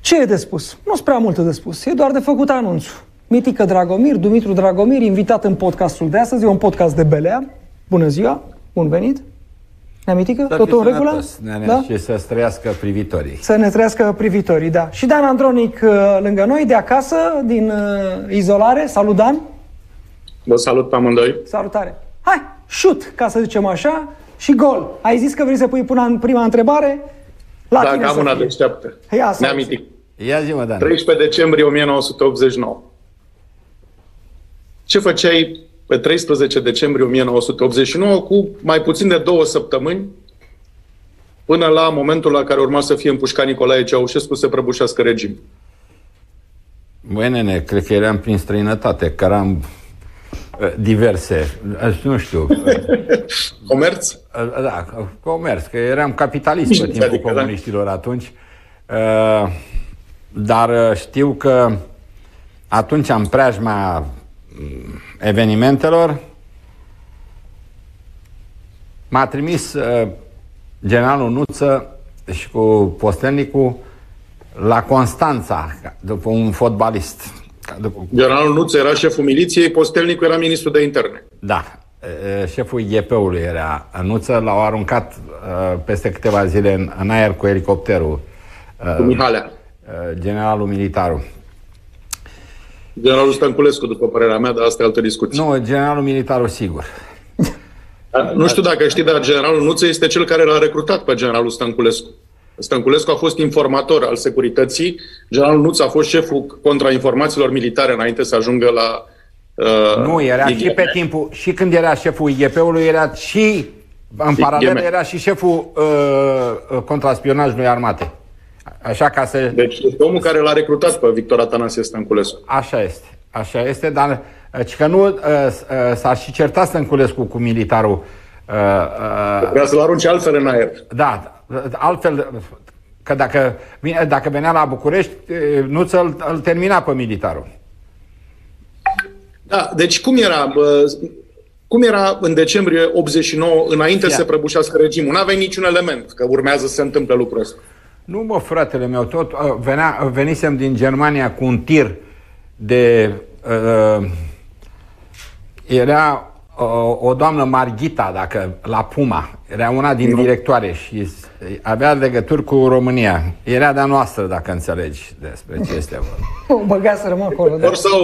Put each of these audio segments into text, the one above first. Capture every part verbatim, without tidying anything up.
Ce e de spus? Nu sunt prea multe de spus, e doar de făcut anunțul. Mitică Dragomir, Dumitru Dragomir, invitat în podcastul de astăzi, e un podcast de Belea. Bună ziua, bun venit! Nea Mitică, totul în regulă? Da? Și să trăiască privitorii. Să ne trăiască privitorii, da. Și Dan Andronic lângă noi, de acasă, din uh, izolare. Salut, Dan! Vă salut pe amândoi! Salutare! Hai, shoot, ca să zicem așa, și gol! Ai zis că vrei să pui până prima întrebare? La da, tine am una deșteaptă. Nea Mitică. Ia zi-mă, Dan. treisprezece decembrie o mie nouă sute optzeci și nouă. Ce făceai pe treisprezece decembrie o mie nouă sute optzeci și nouă cu mai puțin de două săptămâni până la momentul la care urma să fie împușcat Nicolae Ceaușescu să prăbușească regimul? Băi, nene, cred că eram prin străinătate, că eram diverse, nu știu. Comerț? Da, comerț, că eram capitalist pe timpul adică, comuniștilor atunci. Dar știu că atunci, în preajma evenimentelor, m-a trimis generalul Nuță și cu postelnicul la Constanța, după un fotbalist. După... Generalul Nuță era șeful miliției, postelnicul era ministrul de interne. Da, șeful I G P-ului era Nuță, l-au aruncat peste câteva zile în, în aer cu elicopterul. Cu Mihalea. Generalul militarul. Generalul Stănculescu, după părerea mea, dar asta e altă discuție. Nu, generalul militarul, sigur. Nu știu dacă știi, dar generalul Nuță este cel care l-a recrutat pe generalul Stănculescu. Stănculescu a fost informator al securității, generalul Nuță a fost șeful contrainformațiilor militare înainte să ajungă la... Uh, nu, era I G M. Și pe timpul, și când era șeful I G P-ului, era și, în paralel, era și șeful uh, contraspionajului armate. Așa ca să... Deci este omul care l-a recrutat pe Victor Atanasie Stănculescu. Așa este, așa este, dar că nu uh, uh, s-a și certat Stănculescu cu militarul. Uh, uh, Vrea să-l arunce altfel în aer. Da, altfel, că dacă, dacă venea la București, nu ți-l îl termina pe militarul. Da, deci cum era... Uh, Cum era în decembrie optzeci și nouă, înainte să se prăbușească regimul? N-aveai niciun element că urmează să se întâmple lucrul ăsta. Nu, mă, fratele meu, tot venea, venisem din Germania cu un tir de... Uh, era uh, o doamnă Marghita, dacă, la Puma. Era una din directoare și avea legături cu România. Era de-a noastră, dacă înțelegi despre ce este vorba. O băga să rămân acolo, da? Or sau...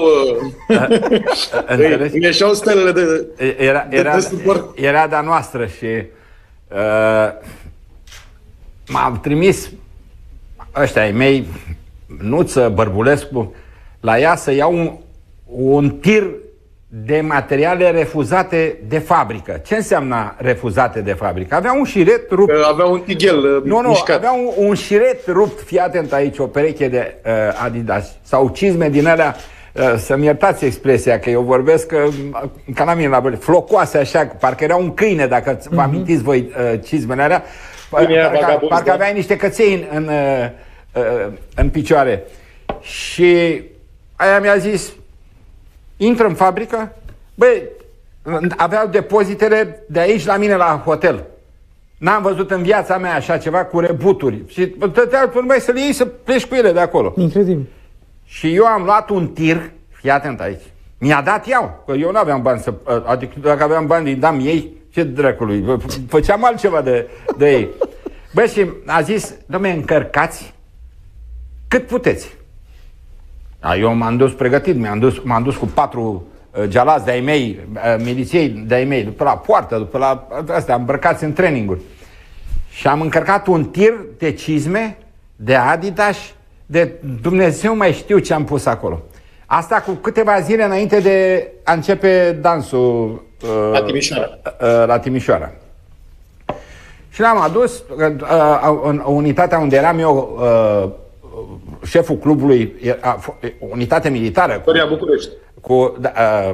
Uh, ieșeau stelele de... Era, era, de era de-a noastră și... Uh, m-am trimis ăștia ai mei, Nuță, Bărbulescu, la ea să iau un, un tir de materiale refuzate de fabrică. Ce înseamnă refuzate de fabrică? Avea un șiret rupt. Avea un tighel Nu, nu, mișcat. Avea un, un șiret rupt, fii atent aici, o pereche de uh, Adidas sau cizme din alea, uh, să-mi iertați expresia, că eu vorbesc uh, ca la mine la băle, flocoase așa, parcă era un câine, dacă mm-hmm. vă amintiți voi uh, cizmele alea. Parcă, parcă aveai niște căței în, în, în picioare. Și aia mi-a zis, intră în fabrică, băi, aveau depozitele de aici la mine la hotel. N-am văzut în viața mea așa ceva cu rebuturi. Și tătea, mai să le iei să pleci cu ele de acolo. Incredibil. Și eu am luat un tir, fii atent aici, mi-a dat iau, că eu nu aveam bani să, adică dacă aveam bani îi dam ei. Ce dracului, făceam altceva de, de ei. Bă, și a zis, dom'le, încărcați cât puteți. A, eu m-am dus pregătit, m-am dus, m-am dus cu patru uh, gealați de-ai mei, uh, miliției de-ai mei, după la poartă, după la astea, îmbrăcați în traininguri. Și am încărcat un tir de cizme, de Adidas, de Dumnezeu mai știu ce am pus acolo. Asta cu câteva zile înainte de a începe dansul uh, la Timișoara. Uh, la Timișoara. Și l-am adus uh, în unitatea unde eram eu, uh, șeful clubului, uh, unitate militară. Cu, București. Cu, uh,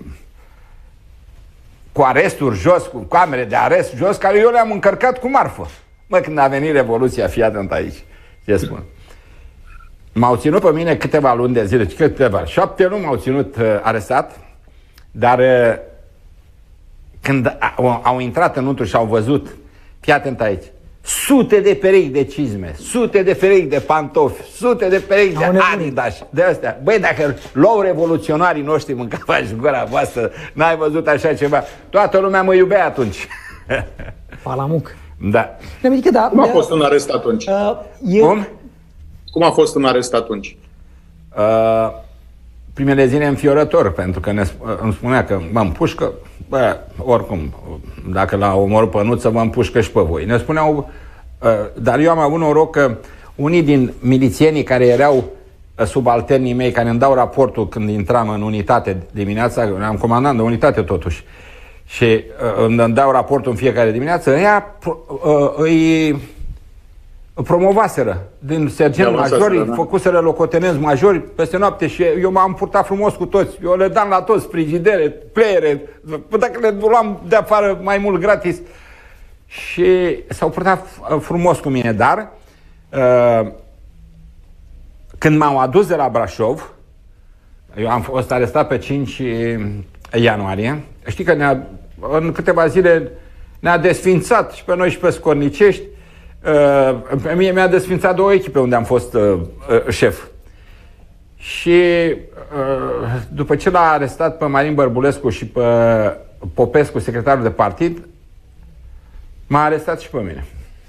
cu aresturi jos, cu camere de arest jos, care eu le-am încărcat cu marfă. Mă, când a venit Revoluția, fii atent aici, ce spun. M-au ținut pe mine câteva luni de zile, câteva, șapte luni m-au ținut uh, arestat, dar uh, când au, au intrat înăuntru și au văzut, fii atent aici, sute de perechi de cizme, sute de perechi de pantofi, sute de perechi de Adidas, de astea. Băi, dacă luau revoluționarii noștri mâncava și gura voastră, n-ai văzut așa ceva. Toată lumea mă iubea atunci. Palamuc. Da. Adică, da. Cum a fost în arest atunci? Uh, eu... Cum? Cum a fost în arest atunci? Uh, primele zile înfiorător, pentru că ne, îmi spunea că mă împușcă, bă, oricum, dacă l-a omorât pe Nuță, vă împușcă și pe voi. Ne spuneau, uh, dar eu am avut noroc că unii din milițienii care erau subalternii mei, care îmi dau raportul când intram în unitate dimineața, am comandant de unitate totuși, și uh, îmi dau raportul în fiecare dimineață, ăia uh, îi promovaseră din sergent majori, da? Făcuseră locotenenți majori peste noapte și eu m-am purtat frumos cu toți. Eu le dam la toți frigidere, pleiere, dacă le luam de afară mai mult gratis. Și s-au purtat frumos cu mine, dar uh, când m-au adus de la Brașov, eu am fost arestat pe cinci ianuarie, știi că ne-a, în câteva zile ne-a desfințat și pe noi și pe Scornicești. Uh, pe mine mi-a desfințat două echipe unde am fost uh, uh, șef. Și uh, după ce l-a arestat pe Marin Bărbulescu și pe Popescu, secretarul de partid, m-a arestat și pe mine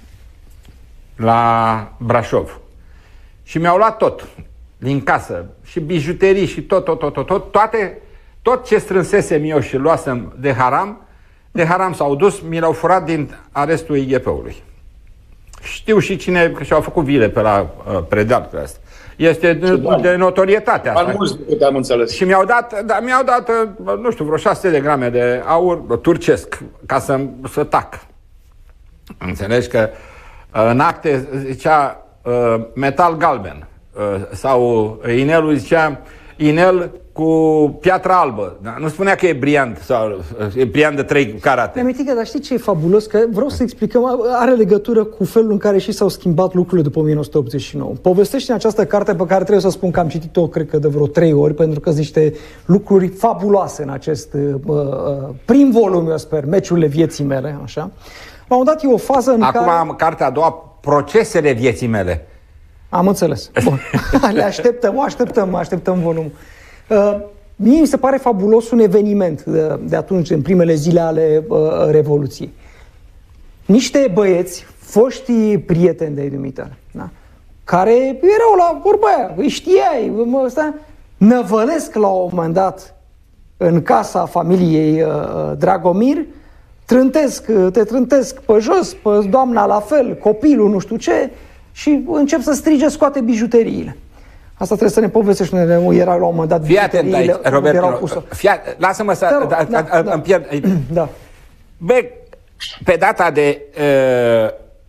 la Brașov. Și mi-au luat tot din casă, și bijuterii și tot, tot, tot, tot, tot, toate, tot ce strânsesem eu și luasem de haram, de haram s-au dus, mi l-au furat din arestul I G P-ului. Știu și cine, că și-au făcut vile pe la uh, Predeal pe asta. Este de, de notorietate asta. Mai mulți decât am înțeles. Și mi-au dat, da, mi-au dat, nu știu, vreo șase sute de grame de aur turcesc, ca să, să tac. Înțelegi că uh, în acte zicea uh, metal galben. Uh, sau inelul zicea inel cu piatră albă. Da? Nu spunea că e briand sau e briand de trei carate. Nemitică, dar știi ce e fabulos? Că vreau să explicăm, are legătură cu felul în care și s-au schimbat lucrurile după o mine nouă sute optzeci și nouă. Povestește în această carte pe care trebuie să spun că am citit-o, cred că de vreo trei ori, pentru că sunt niște lucruri fabuloase în acest uh, prim volum, eu sper, meciurile vieții mele, așa. La un moment dat e o fază în Acum care... Acum am cartea a doua, procesele vieții mele. Am înțeles. Bun. Le așteptăm, o așteptăm, așteptăm volumul. Uh, mie mi se pare fabulos un eveniment de, de atunci, în primele zile ale uh, Revoluției. Niște băieți, foști prieteni de-ai dumitale, da? Care erau la vorba aia, îi știai, ăsta, năvălesc la un moment dat în casa familiei uh, Dragomir, trântesc, te trântesc pe jos, pe doamna la fel, copilul nu știu ce, și încep să strige, scoate bijuteriile. Asta trebuie să ne povestești unde era la un moment dat bijuteriile. Robert, lasă-mă să rog, da, da, îmi pierd. Da. Bă, pe data de uh,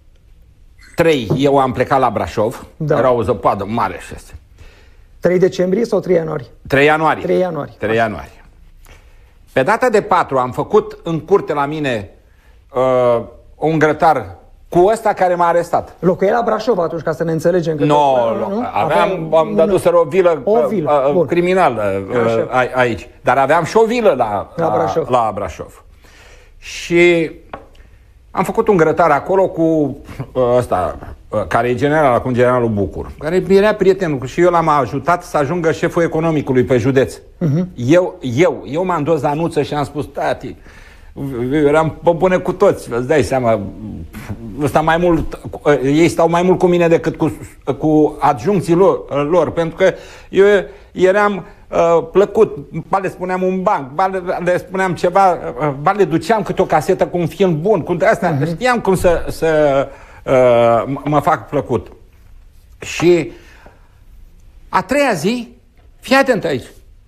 trei, eu am plecat la Brașov, da. Era o zăpadă mare și astea. trei decembrie sau trei ianuarie? trei ianuarie. trei ianuarie. trei ianuarie. Pe data de patru am făcut în curte la mine uh, un grătar cu ăsta care m-a arestat. Locuia la Brașov atunci, ca să ne înțelegem. Că no, no, nu, aveam, am dat o vilă o vilă uh, criminală uh, aici. Dar aveam și o vilă la, la, Brașov. la Brașov. Și am făcut un grătar acolo cu uh, ăsta, uh, care e general, acum generalul Bucur, care era prietenul și eu l-am ajutat să ajungă șeful economicului pe județ. Uh-huh. Eu, eu, eu m-am dus la Nuță și am spus, tati, eu eram pe bune cu toți, îți dai seama, ăsta mai mult, ei stau mai mult cu mine decât cu, cu adjuncții lor, lor, pentru că eu eram uh, plăcut, ba le spuneam un banc, ba le, le spuneam ceva, uh, ba le duceam câte o casetă cu un film bun, cu asta, uh-huh. Știam cum să, să uh, mă fac plăcut. Și a treia zi, fii atent aici,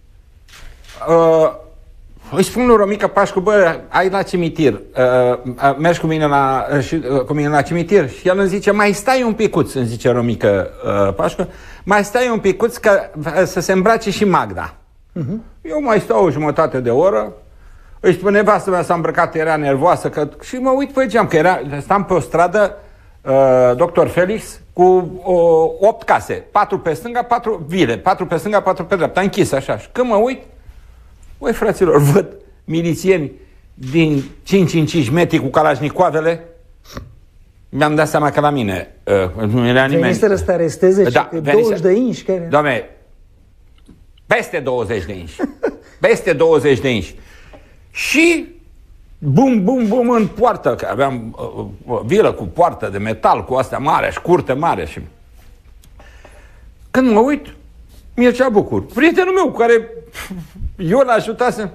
uh, îi spun lui Romica Pașcu, bă, ai la cimitir, uh, uh, mergi cu mine la, uh, și, uh, cu mine la cimitir? Și el îmi zice, mai stai un picuț, îmi zice Romica uh, Pașcu, mai stai un picuț că uh, să se îmbrace și Magda. Uh-huh. Eu mai stau o jumătate de oră, îi spune, nevastă mea s-a îmbrăcat, era nervoasă, că... și mă uit pe geam, că era, stam pe o stradă, uh, doctor Felix, cu uh, opt case, patru pe stânga, patru vile, patru pe stânga, patru pe dreapta, închis așa. Și când mă uit, băi, fraților, văd milițieni din cinci în cinci metri cu calașnicoavele, mi-am dat seama că la mine uh, nu era nimeni. Veniseră să te aresteze da, și douăzeci de inși? Care... Doamne, peste douăzeci de inși. Peste douăzeci de inși. Și bum, bum, bum în poartă, că aveam uh, o vilă cu poartă de metal, cu astea mare și curte mare. Și... Când mă uit, Mircea Bucur, prietenul meu cu care eu l-ajutasem,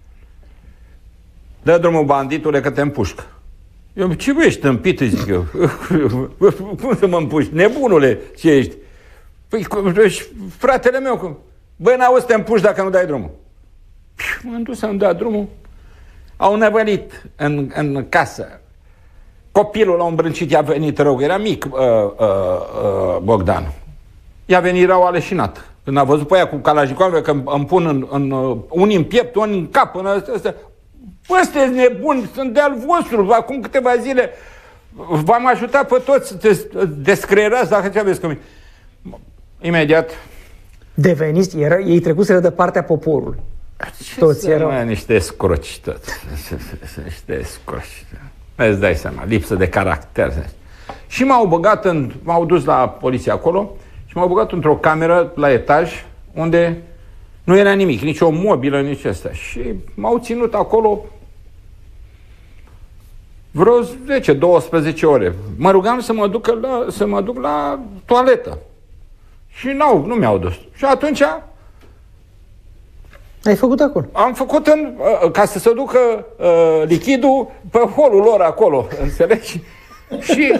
dă drumul, banditule, că te împușcă. Eu, ce bă, ești tâmpit, zic eu. Cum să mă împuști? Nebunule, ce ești? Păi, fratele meu, băi, n-auzi să te împuști dacă nu dai drumul. M-am dus să-mi dea drumul. Au năvălit în, în casă. Copilul l-a îmbrâncit, i-a venit rău. Era mic, uh, uh, uh, Bogdan. I-a venit rău aleșinat. Când a văzut pe aia cu Kalashnikov, că îmi pun în, în, uh, unii în piept, unii în cap, în astea. Bă, sunteți nebuni, sunt de-al vostru. Acum câteva zile v-am ajutat pe toți să te descreierați dacă ce aveți cu mine. Imediat. Deveniți, era, ei trecuseră de partea poporului. Ce toți erau. Mai, niște scroci toți. Niște scroci. Îți dai seama, lipsă de caracter. Și m-au băgat în, m-au dus la poliție acolo și m-au băgat într-o cameră la etaj unde nu era nimic, nici o mobilă, nici asta. Și m-au ținut acolo vreo zece douăsprezece ore. Mă rugam să mă duc la, să mă duc la toaletă. Și nu, nu mi-au dus. Și atunci ai făcut acolo? am făcut în, ca să se ducă uh, lichidul pe holul lor acolo, înțelegi? Și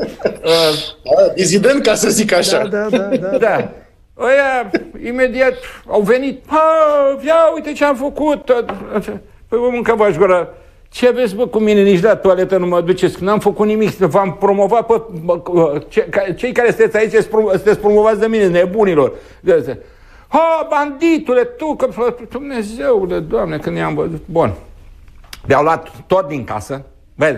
uh, dizident, ca să zic așa. Da, da, da, da. da. Ăia imediat au venit. Ia uite ce am făcut. Păi vă mâncă-v-aș gura. Ce aveți, bă, cu mine? Nici la toaletă nu mă duceți. N-am făcut nimic. V-am promovat pe... Cei care sunteți aici sunteți promovați de mine, nebunilor. Ha, banditule, tu, că... Dumnezeule, Doamne, când i-am văzut. Bun. Mi-au luat tot din casă. Vezi?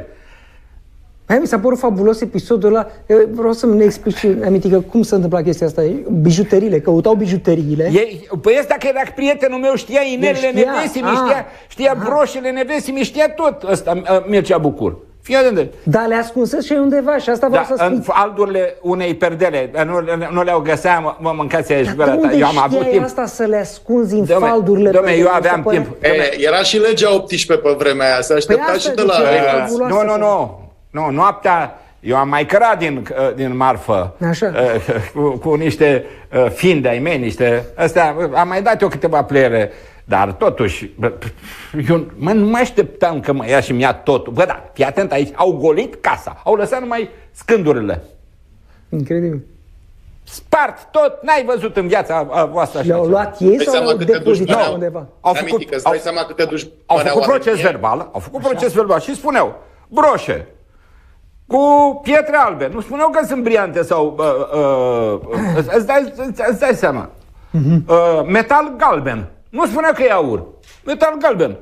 Hai, mi s-a părut fabulos episodul ăla. Eu vreau să ne explici, Amitică, cum se întâmpla chestia asta. Bijuteriile, căutau bijuteriile. Ei, păi ăsta că era prietenul meu, știa inelele nevestii, știa, știa broșele nevestii, mi știa tot ăsta, Mircea Bucur. Fii atent. Da, le ascunsese și undeva și asta vreau da, să spun. În aldurile unei perdele, nu, nu le-au găsea, mă, mă mâncați aici gura ta. Eu am avut timp. Asta să le ascunzi în Dom'le, faldurile? Dom'le, eu aveam timp. E, era și legea optsprezece pe vremea aia, se aștepta Păi și de la... Nu, nu, nu. Nu, noaptea, eu am mai cărat din, din marfă cu, cu niște finde ai mei, niște... Astea, am mai dat eu câteva pleiere, dar totuși, eu mă, nu mai așteptam că mă ia și mi-a totul. Bă, da, fii atent aici, au golit casa, au lăsat numai scândurile. Incredibil. Spart tot, n-ai văzut în viața voastră așa. Le-au luat ei sau au depozitat undeva? Au făcut, au, seama câte duși au făcut proces verbal, au făcut proces verbal și spuneau, broșe, cu pietre albe. Nu spuneau că sunt briante sau... Uh, uh, îți, dai, îți dai seama. Uh-huh. Uh, metal galben. Nu spuneau că e aur. Metal galben.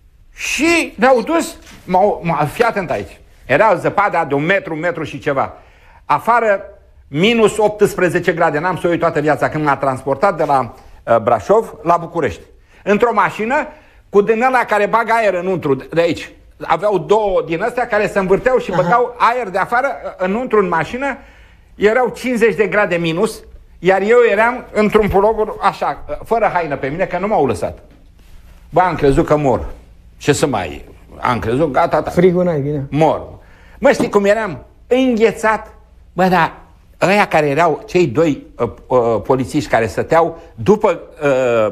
Și ne-au dus... M-au, m-au, fii atent aici. Era zăpada de un metru, un metru și ceva. Afară, minus optsprezece grade. N-am să uit toată viața când m-a transportat de la uh, Brașov la București. Într-o mașină cu din ăla care bagă aer înăuntru, de aici. Aveau două din astea care se învârteau și băgau Aha. aer de afară înăuntru în mașină. Erau cincizeci de grade minus, iar eu eram într-un pulover așa, fără haină pe mine, că nu m-au lăsat. Bă, am crezut că mor. Ce să mai... Am crezut, gata, gata. Frigul n-ai, bine. Mor. Mă, știi cum eram? Înghețat. Bă, da, ăia care erau, cei doi uh, uh, polițiști care stăteau după... Uh,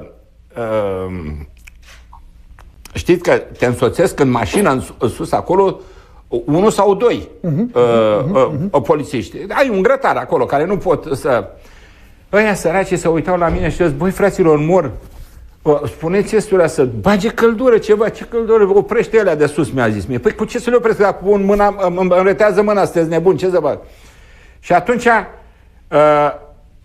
uh, Știți că te însoțesc în mașină, în, în sus acolo, unul sau doi uh-huh, uh, uh, uh, polițiști. Ai un grătar acolo care nu pot să... Ăia săracii se uitau la mine și zic, băi, fraților, mor. Spuneți ăstura să bage căldură ceva, ce căldură, oprește alea de sus, mi-a zis mie. Păi cu ce să le opresc? Dacă pun mâna, îmi înretează mâna, sunteți nebuni, ce să fac? Și atunci... Uh,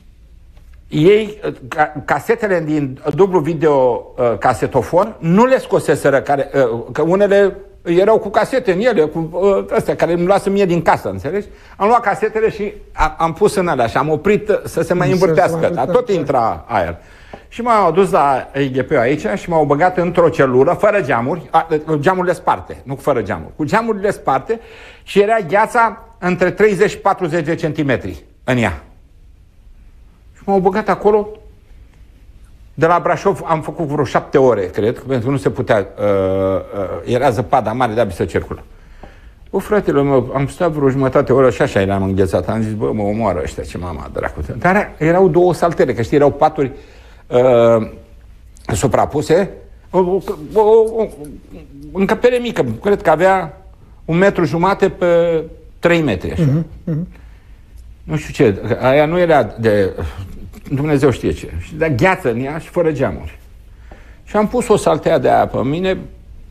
ei, ca, casetele din dublu video uh, casetofon nu le scoseseră, care, uh, că unele erau cu casete în ele, cu uh, astea care îmi luasă mie din casă, înțelegi? Am luat casetele și a, am pus în alea și am oprit să se mai învârtească, dar tot intra aer. Și m-au dus la I G P aici și m-au băgat într-o celulă, fără geamuri, a, geamurile sparte, nu fără geamuri, cu geamurile sparte și era gheața între treizeci și patruzeci de centimetri în ea. Și m-au băgat acolo. De la Brașov am făcut vreo șapte ore, cred, pentru că nu se putea, uh, uh, era zăpada mare, de-abia să circulă. Bă, fratele meu, am stat vreo jumătate oră și așa eram înghețat. Am zis, bă, mă omoară ăștia, ce mama dracu. Dar erau două saltere, că știi, erau paturi uh, suprapuse, o, o, o, o încăpere mică, cred că avea un metru jumate pe trei metri, așa. Uh-huh, uh-huh. Nu știu ce, aia nu era de... Dumnezeu știe ce. Și de gheață în ea și fără geamuri. Și am pus o saltea de aia pe mine,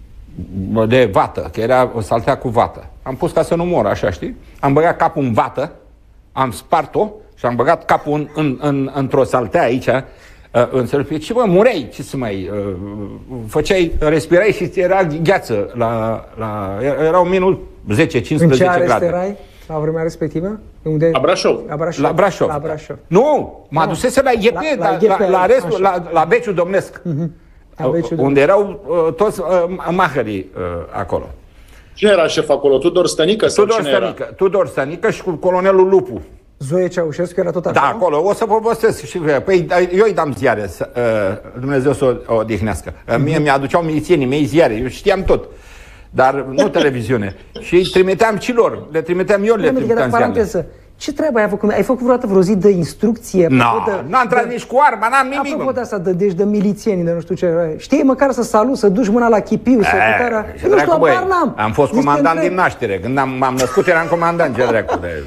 de vată, că era o saltea cu vată. Am pus ca să nu mor, așa, știi? Am băgat capul în vată, am spart-o și am băgat capul în, în, în, într-o saltea aici, în sărpie. Și bă, mureai, ce să mai... Făceai, respirai și era gheață. La, la, era un minut zece cincisprezece grade. În ce arest erai la vremea respectivă? Unde? La Brașov. La Brașov. La Brașov. La Brașov. Nu, mă adusese la I P, la, la, la, la, restul, la, la Beciul Domnesc, uh-huh. La Beciul unde Domnesc. Erau uh, toți uh, mahării uh, acolo. Cine era șef acolo? Tudor Stănică? Tudor Stănică, era? Tudor Stănică și cu colonelul Lupu. Zoe Ceaușescu era tot acolo? Da, acolo. O să povestesc și păi, eu îi dam ziare, să, uh, Dumnezeu să o odihnească. Uh, mie mi-aduceau milițienii mei ziare, eu știam tot. Dar nu televiziune. Și îi trimiteam și lor. Le trimiteam eu, le trimiteam ziarele. Ce treabă ai făcut? Ai făcut vreodată vreo zi de instrucție? No, n-am tras nici cu arma, n-am nimic. Apropo de asta, de, deci de milițieni, de nu știu ce. Știi măcar să salut, să duci mâna la chipiu, să putarea... Nu știu, băi, n-am. am fost Zici comandant din naștere. Când am, m-am născut, eram comandant. Ce dracu de...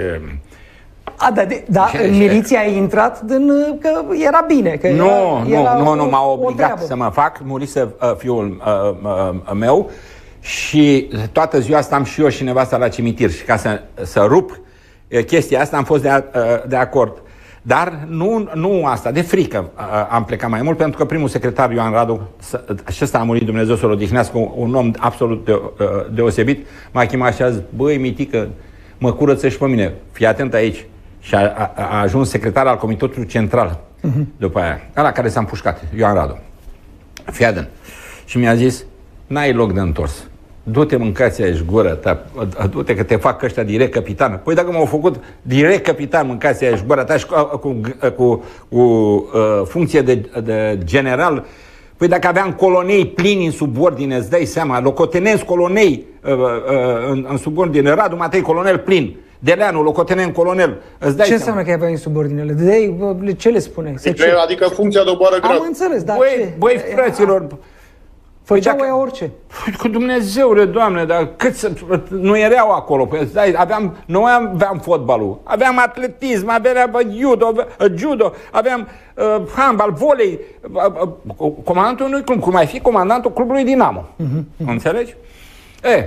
A, da, de, da ce, în miliție ai intrat din, că era bine. Că nu, era, nu, era nu, nu, m-a o, obligat o să mă fac. Murise uh, fiul uh, uh, meu și toată ziua asta am și eu și nevasta la cimitir. Și ca să, să rup chestia asta am fost de, a, de acord. Dar nu, nu asta, de frică am plecat mai mult, pentru că primul secretar Ioan Radu, acesta a murit, Dumnezeu să-l odihnească, un om absolut de, deosebit, m-a chemat și a zis, băi, mitică, mă curăță și pe mine, fii atent aici. Și a, a, a ajuns secretar al Comitetului Central, uh-huh. după aia, ăla care s-a împușcat, Ioan Radu. Fii atent. Și mi-a zis, n-ai loc de întors. Du-te, mâncați aici gură ta, du-te că te fac ăștia direct capitan. Păi dacă m-au făcut direct capitan, mâncați aici gură ta și cu, cu, cu, cu uh, funcție de, de general, păi dacă aveam colonei plini în subordine, îți dai seama, locotenenți colonei uh, uh, în, în subordine, Radu Matei, colonel plin, Deleanu, locotenent colonel, îți dai ce seama. înseamnă că aveai în subordinele? De, ce le spune? Adică, adică funcția doboară grad. Am înțeles, dar băi, ce? Băi, fraților... Făceau păi oia orice. Cu Dumnezeule, Doamne, dar cât să, nu erau acolo. Păi, aveam, noi aveam fotbalul, aveam atletism, aveam judo, judo aveam uh, handbal, volei. Uh, uh, comandantul unui club, cum ai fi comandantul clubului Dinamo. Uh-huh, uh-huh. Înțelegi? E,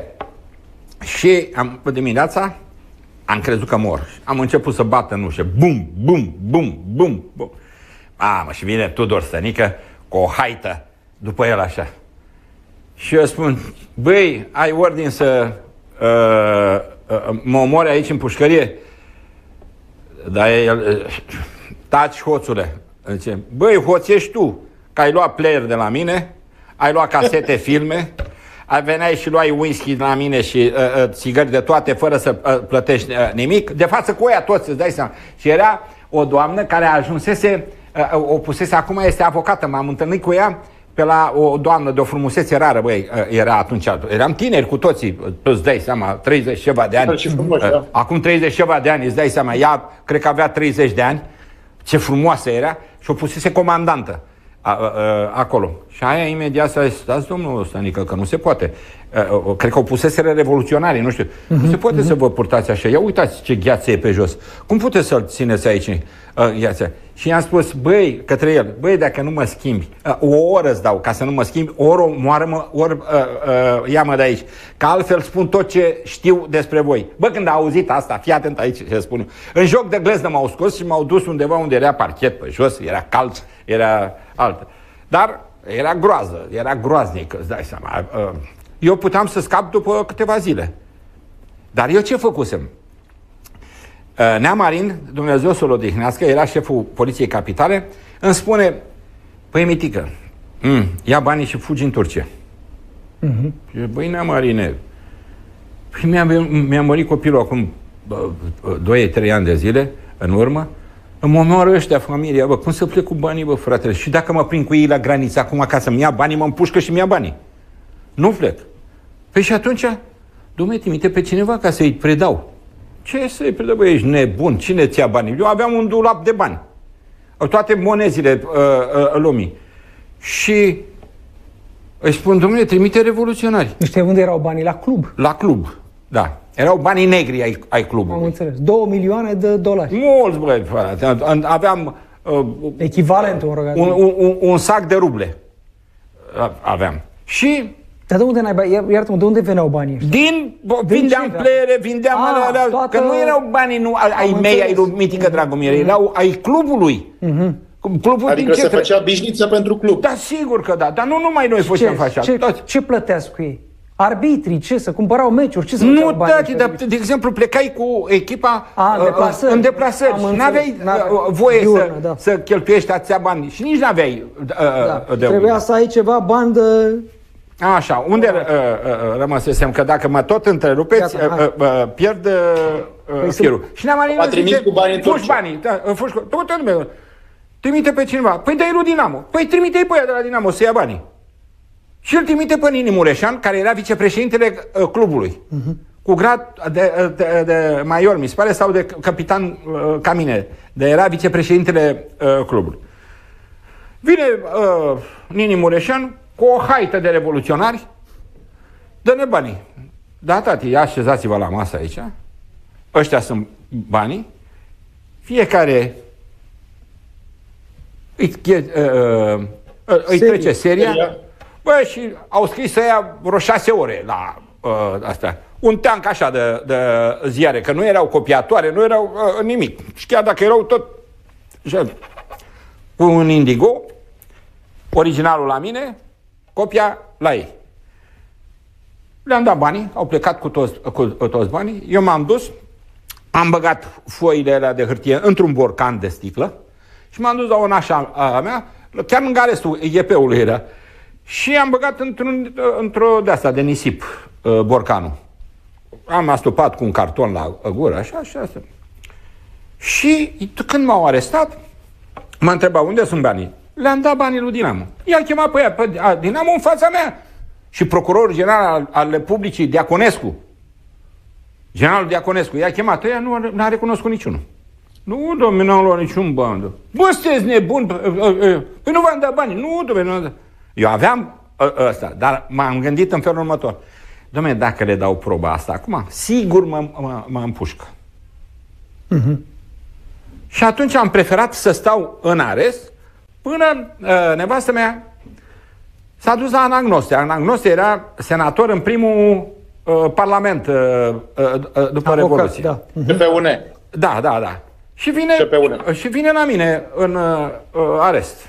și am, dimineața am crezut că mor. Am început să bat în ușă. Bum, bum, bum, bum, bum. Mamă, și vine Tudor Stănică cu o haită după el așa. Și eu spun, băi, ai ordin să uh, uh, mă omori aici în pușcărie? Dar el, uh, taci, hoțule. Zice, băi, hoț ești tu, că ai luat player de la mine, ai luat casete, filme, ai veneai și luai whisky de la mine și uh, uh, țigări de toate fără să uh, plătești uh, nimic, de față cu ea toți, îți dai seama. Și era o doamnă care ajunsese, uh, o pusese, acum este avocată, m-am întâlnit cu ea, pe la o doamnă de o frumusețe rară, băi, era atunci, eram tineri cu toții, tu îți dai seama, treizeci ceva de ani. Frumos, da. Acum treizeci ceva de ani, îți dai seama, ea cred că avea treizeci de ani, ce frumoasă era și o pusese comandantă a, a, a, acolo. Și aia imediat s-a zis, stați domnul Stănică, că nu se poate. A, a, cred că o puseseră revoluționarii, nu știu. Uh-huh, nu se poate uh-huh. să vă purtați așa. Ia uitați ce gheață e pe jos. Cum puteți să-l țineți aici? A, gheață? Și i-am spus, băi, către el, băi, dacă nu mă schimbi, o oră îți dau ca să nu mă schimbi, ori moară-mă, ori uh, uh, ia-mă de aici. Că altfel spun tot ce știu despre voi. Bă, când a auzit asta, fii atent aici ce spun. În joc de gleznă m-au scos și m-au dus undeva unde era parchet pe jos, era cald, era altă. Dar era groază, era groaznic, îți dai seama. Eu puteam să scap după câteva zile. Dar eu ce făcusem? Nea Marin, Dumnezeu să-l odihnească, era șeful Poliției Capitale, îmi spune, păi mitică, m- ia banii și fugi în Turcia. Uh-huh. Băi, Nea Marine, păi mi-a, mi-a murit copilul acum doi trei ani de zile, în urmă, îmi omoară ăștia familia, bă, cum să plec cu banii, bă, fratele? Și dacă mă prind cu ei la graniță acum ca să-mi ia banii, mă împușcă și mi ia banii. Nu plec. Păi și atunci, Dumnezeu, trimite pe cineva ca să-i predau. Ce să-i predau? Bă, ești nebun, cine ți ia banii? Eu aveam un dulap de bani. Toate monezile uh, uh, lumii. Și îi spun, domnule, trimite revoluționari. Nu știu unde erau banii, la club. La club, da. Erau banii negri ai, ai clubului. Am înțeles. Două milioane de dolari. Mulți, băi, frate. Aveam... Uh, echivalentul, mă rog. Un, un, un sac de ruble. Aveam. Și... Dar de unde n-ai bani? Iartă-mă, de unde veneau banii ăștia? Din... Vindeam playere, vindeam... A, alea, toată... Că nu erau banii nu, ai mei, ai lui Mitică Dragomir, mm-hmm. erau ai clubului. Mm-hmm. Clubul adică se cre... făcea bișniță pentru club. Da, sigur că da. Dar nu numai noi făceam așa. Ce, ce plăteați cu ei? Arbitrii, ce? Să cumpărau meciuri? Ce să nu, da, dar, de exemplu, plecai cu echipa A, în deplasări. În deplasări. Și n-aveai voie diurnă, să, da. să cheltuiești atâția bani. Și nici n-aveai da. de Trebuia să ai ceva bani de... Așa, unde uh, uh, rămăsesem? Că dacă mă tot întrerupeți, uh, uh, pierd uh, păi firul. Sunt... Și ne-am a trimis cu banii în Turcia. Banii, da, fuși, tot lumea. Trimite pe cineva. Păi dai lui Dinamo. Păi trimite-i pe ea de la Dinamo să ia banii. Și îl trimite pe Nini Mureșan, care era vicepreședintele uh, clubului. Uh-huh. Cu grad de, de, de major, mi se pare, sau de capitan uh, ca mine. De era vicepreședintele uh, clubului. Vine uh, Nini Mureșan cu o haită de revoluționari, dă-ne banii. Da, tati, așezați-vă la masă aici. Ăștia sunt banii. Fiecare îi, uh, uh, îi trece seria. seria. Bă, și au scris ăia vreo șase ore la uh, asta. Un teanc așa de, de ziare, că nu erau copiatoare, nu erau uh, nimic. Și chiar dacă erau tot așa, cu un indigo, originalul la mine, copia la ei. Le-am dat banii, au plecat cu toți, cu toți banii. Eu m-am dus, am băgat foile alea de hârtie într-un borcan de sticlă și m-am dus la o nașa a mea, chiar în garestul I P-ului era. Și am băgat într-un, într-o de-asta de nisip borcanul. Am astupat cu un carton la gură, așa, așa, așa. Și când m-au arestat, m-a întrebat unde sunt banii. Le-am dat banii lui Dinamo. I-a chemat pe ea, pe Dinamo în fața mea. Și procurorul general al, al Republicii, Diaconescu, generalul Diaconescu, i-a chemat. Ea nu n-a recunoscut niciunul. Nu, domnule, n-am luat niciun ban. Bă, sunteți nebuni? Păi nu v-am dat banii. Nu, domnule, nu. Eu aveam ăsta, dar m-am gândit în felul următor. Dom'le, dacă le dau proba asta acum, sigur mă, mă, mă împușcă. Uh-huh. Și atunci am preferat să stau în arest până uh, nevastă mea s-a dus la Anagnoste. Anagnoste era senator în primul uh, parlament uh, uh, după Avocat, Revoluție. Da. Uh-huh. C P U N. Da, da, da. Și vine, și vine la mine în uh, arest.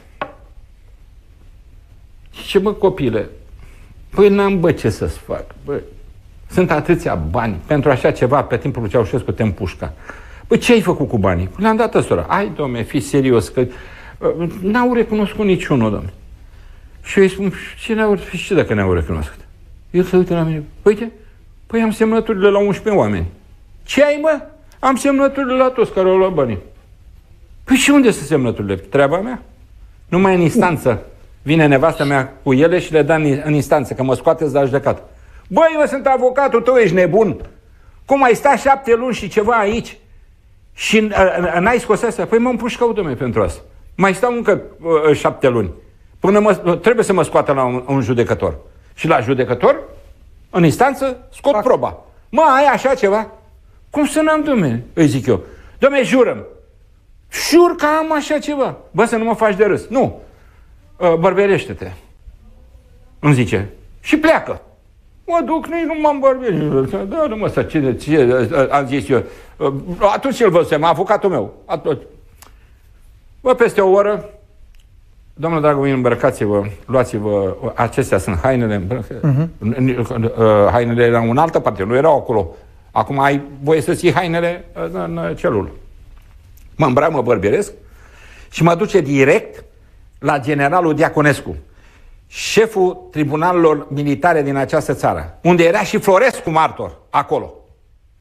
Ce bă, copile, păi n-am, bă, ce să-ți fac, bă, sunt atâția bani pentru așa ceva, pe timpul lui Ceaușescu te împușca. Păi ce ai făcut cu banii? Le-am dat ăstora. Hai, domne, fii serios, că uh, n-au recunoscut niciunul, domne. Și eu îi spun, ce n-au, și dacă ne-au recunoscut? El se uită la mine, uite, păi am semnăturile la unsprezece oameni. Ce ai, mă? Am semnăturile la toți care au luat banii. Păi și unde sunt semnăturile? Treaba mea? Numai în instanță. Vine nevastă mea cu ele și le dă în instanță, că mă scoateți la judecată. Băi, eu sunt avocatul tău, ești nebun? Cum ai stat șapte luni și ceva aici și n-ai scos asta? Păi mă împușcau, dom'le, pentru asta. Mai stau încă uh, șapte luni. Până mă, trebuie să mă scoată la un, un judecător. Și la judecător, în instanță, scot Fac. proba. Mă, ai așa ceva? Cum să n-am, dom'le? Îi zic eu. Dom'le, jură-mi. Jur că am așa ceva. Bă, să nu mă faci de râs. Nu. Bărberește-te, îmi zice, și pleacă. Mă duc, nici nu m-am bărberit. Da, nu mă, să ce, ce, am zis eu. Atunci îl văzusem, avocatul meu. Atunci. Bă, peste o oră, domnul Dragomir, îmbrăcați-vă, luați-vă, acestea sunt hainele, uh-huh. hainele erau în altă parte, nu erau acolo. Acum ai voie să ții hainele în celul. Mă îmbrac, mă bărberesc și mă duce direct la generalul Diaconescu, șeful tribunalelor militare din această țară, unde era și Florescu martor, acolo.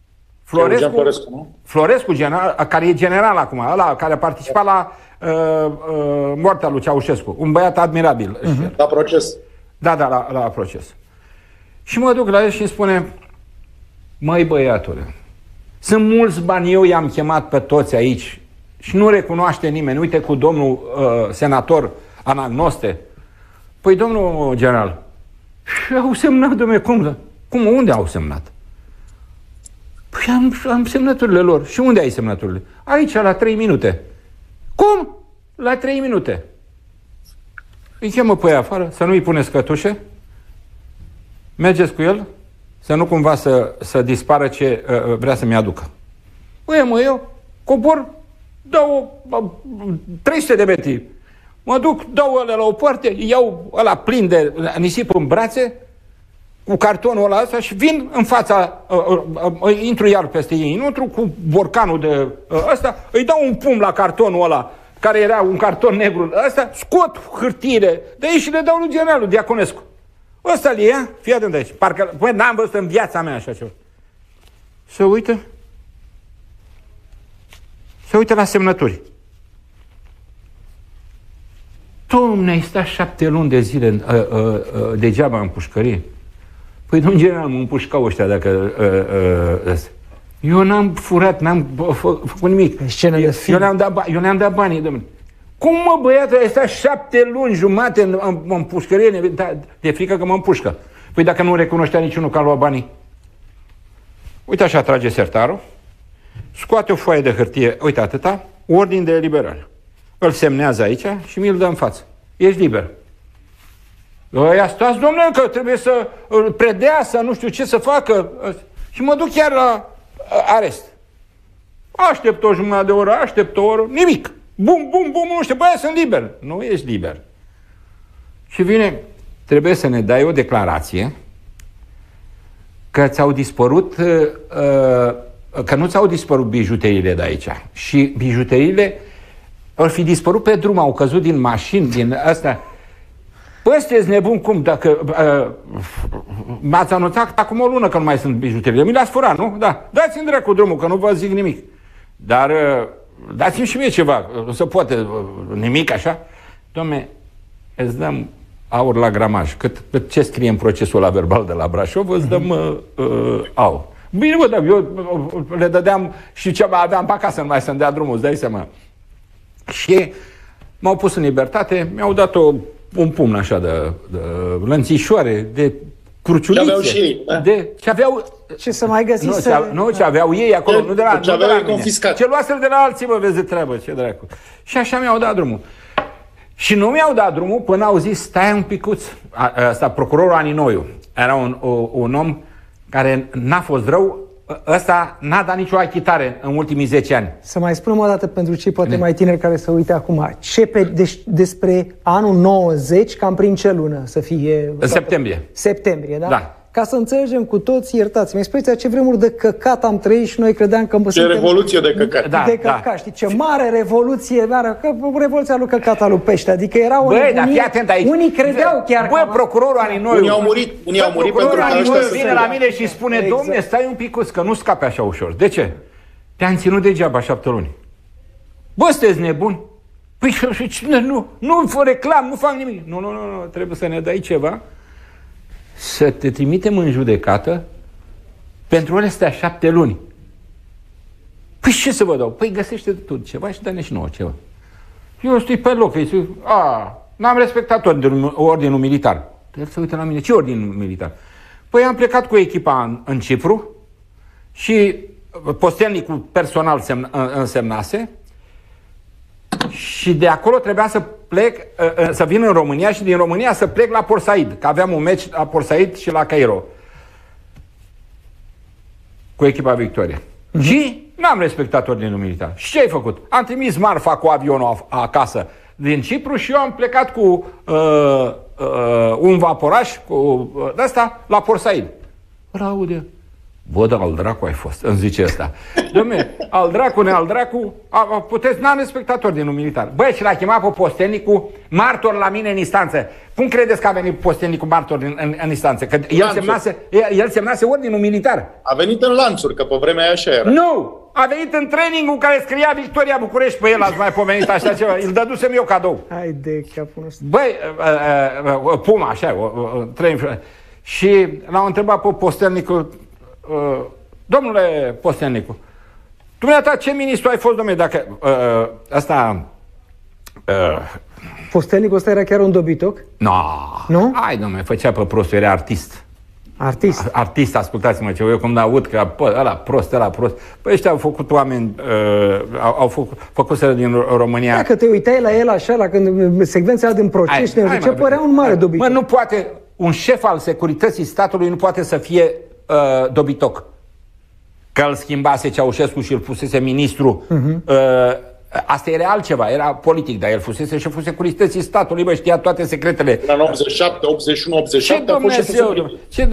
Florescu, Florescu, nu? Florescu general, care e general acum, ăla care a participat la uh, uh, moartea lui Ceaușescu. Un băiat admirabil. Uh-huh. La proces. Da, da, la, la proces. Și mă duc la el și îmi spune: măi băiatule, sunt mulți bani, eu i-am chemat pe toți aici și nu recunoaște nimeni. Uite cu domnul uh, senator Anagnoste. Păi domnul general, au semnat, dom'le, cum? Cum? Unde au semnat? Păi am, am semnăturile lor. Și unde ai semnăturile? Aici, la trei minute. Cum? La trei minute. Îi chemă pe ea afară, să nu-i puneți cătușe. Mergeți cu el, să nu cumva să, să dispară ce uh, vrea să-mi aducă. Păi, mă, eu cobor, dau uh, trei sute de metri. Mă duc, dau ăla la o poartă, iau ăla plin de nisip în brațe, cu cartonul ăla ăsta și vin în fața, uh, uh, uh, intru iar peste ei, intru cu borcanul de uh, ăsta, îi dau un pumn la cartonul ăla, care era un carton negru ăsta, scot hârtiile de aici și le dau lui generalul Diaconescu. Ăsta le ia, fii atent aici, parcă, păi, n-am văzut în viața mea așa ceva. Se uită, se uită la semnături. Dom'le, ai stat șapte luni de zile uh, uh, uh, degeaba în pușcărie. Păi, domn general, mă împușcau ăștia dacă... Uh, uh, eu n-am furat, n-am făcut nimic. Eu, eu ne-am dat, eu ne-am dat banii, domnule. Cum, mă, băiatul, ai stat șapte luni jumate în, în, în pușcărie, de, de frică că mă împușcă. Păi dacă nu recunoștea niciunul că a luat banii. Uite așa, trage sertarul, scoate o foaie de hârtie, uite atâta, ordin de eliberare. Îl semnează aici și mi-l dă în față. Ești liber. Ăia stați, domnule, că trebuie să îl predea, să nu știu ce să facă. Și mă duc chiar la arest. Aștept o jumătate de oră, aștept o oră, nimic. Bum, bum, bum, nu știu, băia, sunt liber. Nu ești liber. Și vine, trebuie să ne dai o declarație că ți-au dispărut, că nu ți-au dispărut bijuteriile de aici. Și bijuteriile ar fi dispărut pe drum, au căzut din mașini, din asta. Păi, sunteți nebun, cum? Dacă uh, m-ați anunțat acum o lună că nu mai sunt bijuteriile. Mi le-ați furat, nu? Da. Dați-mi dracu drumul, că nu vă zic nimic. Dar uh, dați-mi și mie ceva. Nu se poate uh, nimic așa. Dom'le, îți dăm aur la gramaj. Cât, ce scrie în procesul la verbal de la Brașov, îți dăm uh, uh, aur. Bine, bă, dar eu uh, le dădeam și ce mai aveam pe acasă, nu mai să-mi dea drumul, îți dai seama. Și m-au pus în libertate, mi-au dat o, un pumn așa de, de lănțișoare, de cruciulițe. Ce aveau și ei. De, ce aveau... Ce să mai găsiți? Nu, să... ce, nu, ce aveau ei acolo, Ce, nu de la, ce nu de la mine. confiscat. Ce luaseră de la alții, mă, vezi de treabă, ce dracu. Și așa mi-au dat drumul. Și nu mi-au dat drumul până au zis, stai un picuț. Ăsta, procurorul Aninoiu, era un, o, un om care n-a fost rău. Ăsta n-a dat nicio achitare în ultimii zece ani. Să mai spunem o dată pentru cei poate mai tineri care se uită acum. Ce pe, deci, despre anul nouăzeci, cam prin ce lună să fie? În septembrie. Septembrie, da? Da. Ca să înțelegem cu toți, iertați-mi expresia, ce vremuri de căcat am trăit și noi credeam că... Ce suntem... revoluție de căcat. Da, de căcat, da. Știi, ce mare revoluție, mare, că revoluția lui căcata lui Pește, adică era o Băi, dar fii atent aici. Unii credeau chiar... Băi, procurorul Aninoiu... Unii au murit, unii au murit pentru că ăștia să vine la mine și spune, exact. Domne, stai un picuț, că nu scape așa ușor. De ce? Te-am ținut degeaba șapte luni. Bă, sunteți nebuni? Păi, nu, nu vă reclam, nu fac nimic. Nu, nu, nu, nu, trebuie să ne dai ceva, să te trimitem în judecată pentru astea șapte luni. Păi ce să vă dau? Păi găsește tu ceva și dă-ne și nouă ceva. Eu stui pe loc, îi zic, a, n-am respectat ordinul, ordinul militar. El se uită la mine, ce ordin militar? Păi am plecat cu echipa în, în Cipru și postelnicul personal semn, însemnase și de acolo trebuia să plec, să vin în România și din România să plec la Port Said, că aveam un meci la Port Said și la Cairo cu echipa Victoria. Uh-huh. Și n-am respectat ordinul militar. Și ce ai făcut? Am trimis marfa cu avionul acasă din Cipru și eu am plecat cu uh, uh, un vaporaș cu uh, ăsta la Port Said. Îl aude. Bă, dar al dracu ai fost, îmi zice ăsta. Dom'le, al dracu, ne al dracu, a, a, puteți, n-am respectat ordinul militar. Băi, și l-a chemat pe postelnic cu martor la mine în instanță. Cum credeți că a venit Postelnicu martor în, în, în instanță? Că el semnase, el, el semnase ordinul militar. A venit în lanțuri, că pe vremea aia așa era. Nu! A venit în training în care scria Victoria București pe el, ați mai pomenit așa ceva. Îl dădusem eu cadou. Hai de capul nostru. Băi, uh, uh, uh, Puma, așa, uh, uh, training. Și l-au întrebat pe Postelnicu, uh, domnule Postelnicu, dumneata, ce ministru ai fost, domnule, dacă uh, asta... Uh, Postelnicul ăsta era chiar un dobitoc? No. Nu? Hai, domnule, făcea pe prostul, era artist. Artist? Artist, ascultați-mă ce eu cum aud că pă, ăla prost, ăla prost. Păi ăștia au făcut oameni, uh, au, au făcut, făcuseră din România. Dacă te uitai la el așa, la când secvența din proces, hai, hai, ce hai, părea un mare dobitoc. Mă, nu poate, un șef al securității statului nu poate să fie uh, dobitoc. Că îl schimbase Ceaușescu și îl fusese ministru. Uh-huh. Uh, Asta era altceva, era politic, dar el fusese șeful securității statului, bă, știa toate secretele. În optzeci și șapte, optzeci și unu, optzeci și șapte a fost șeful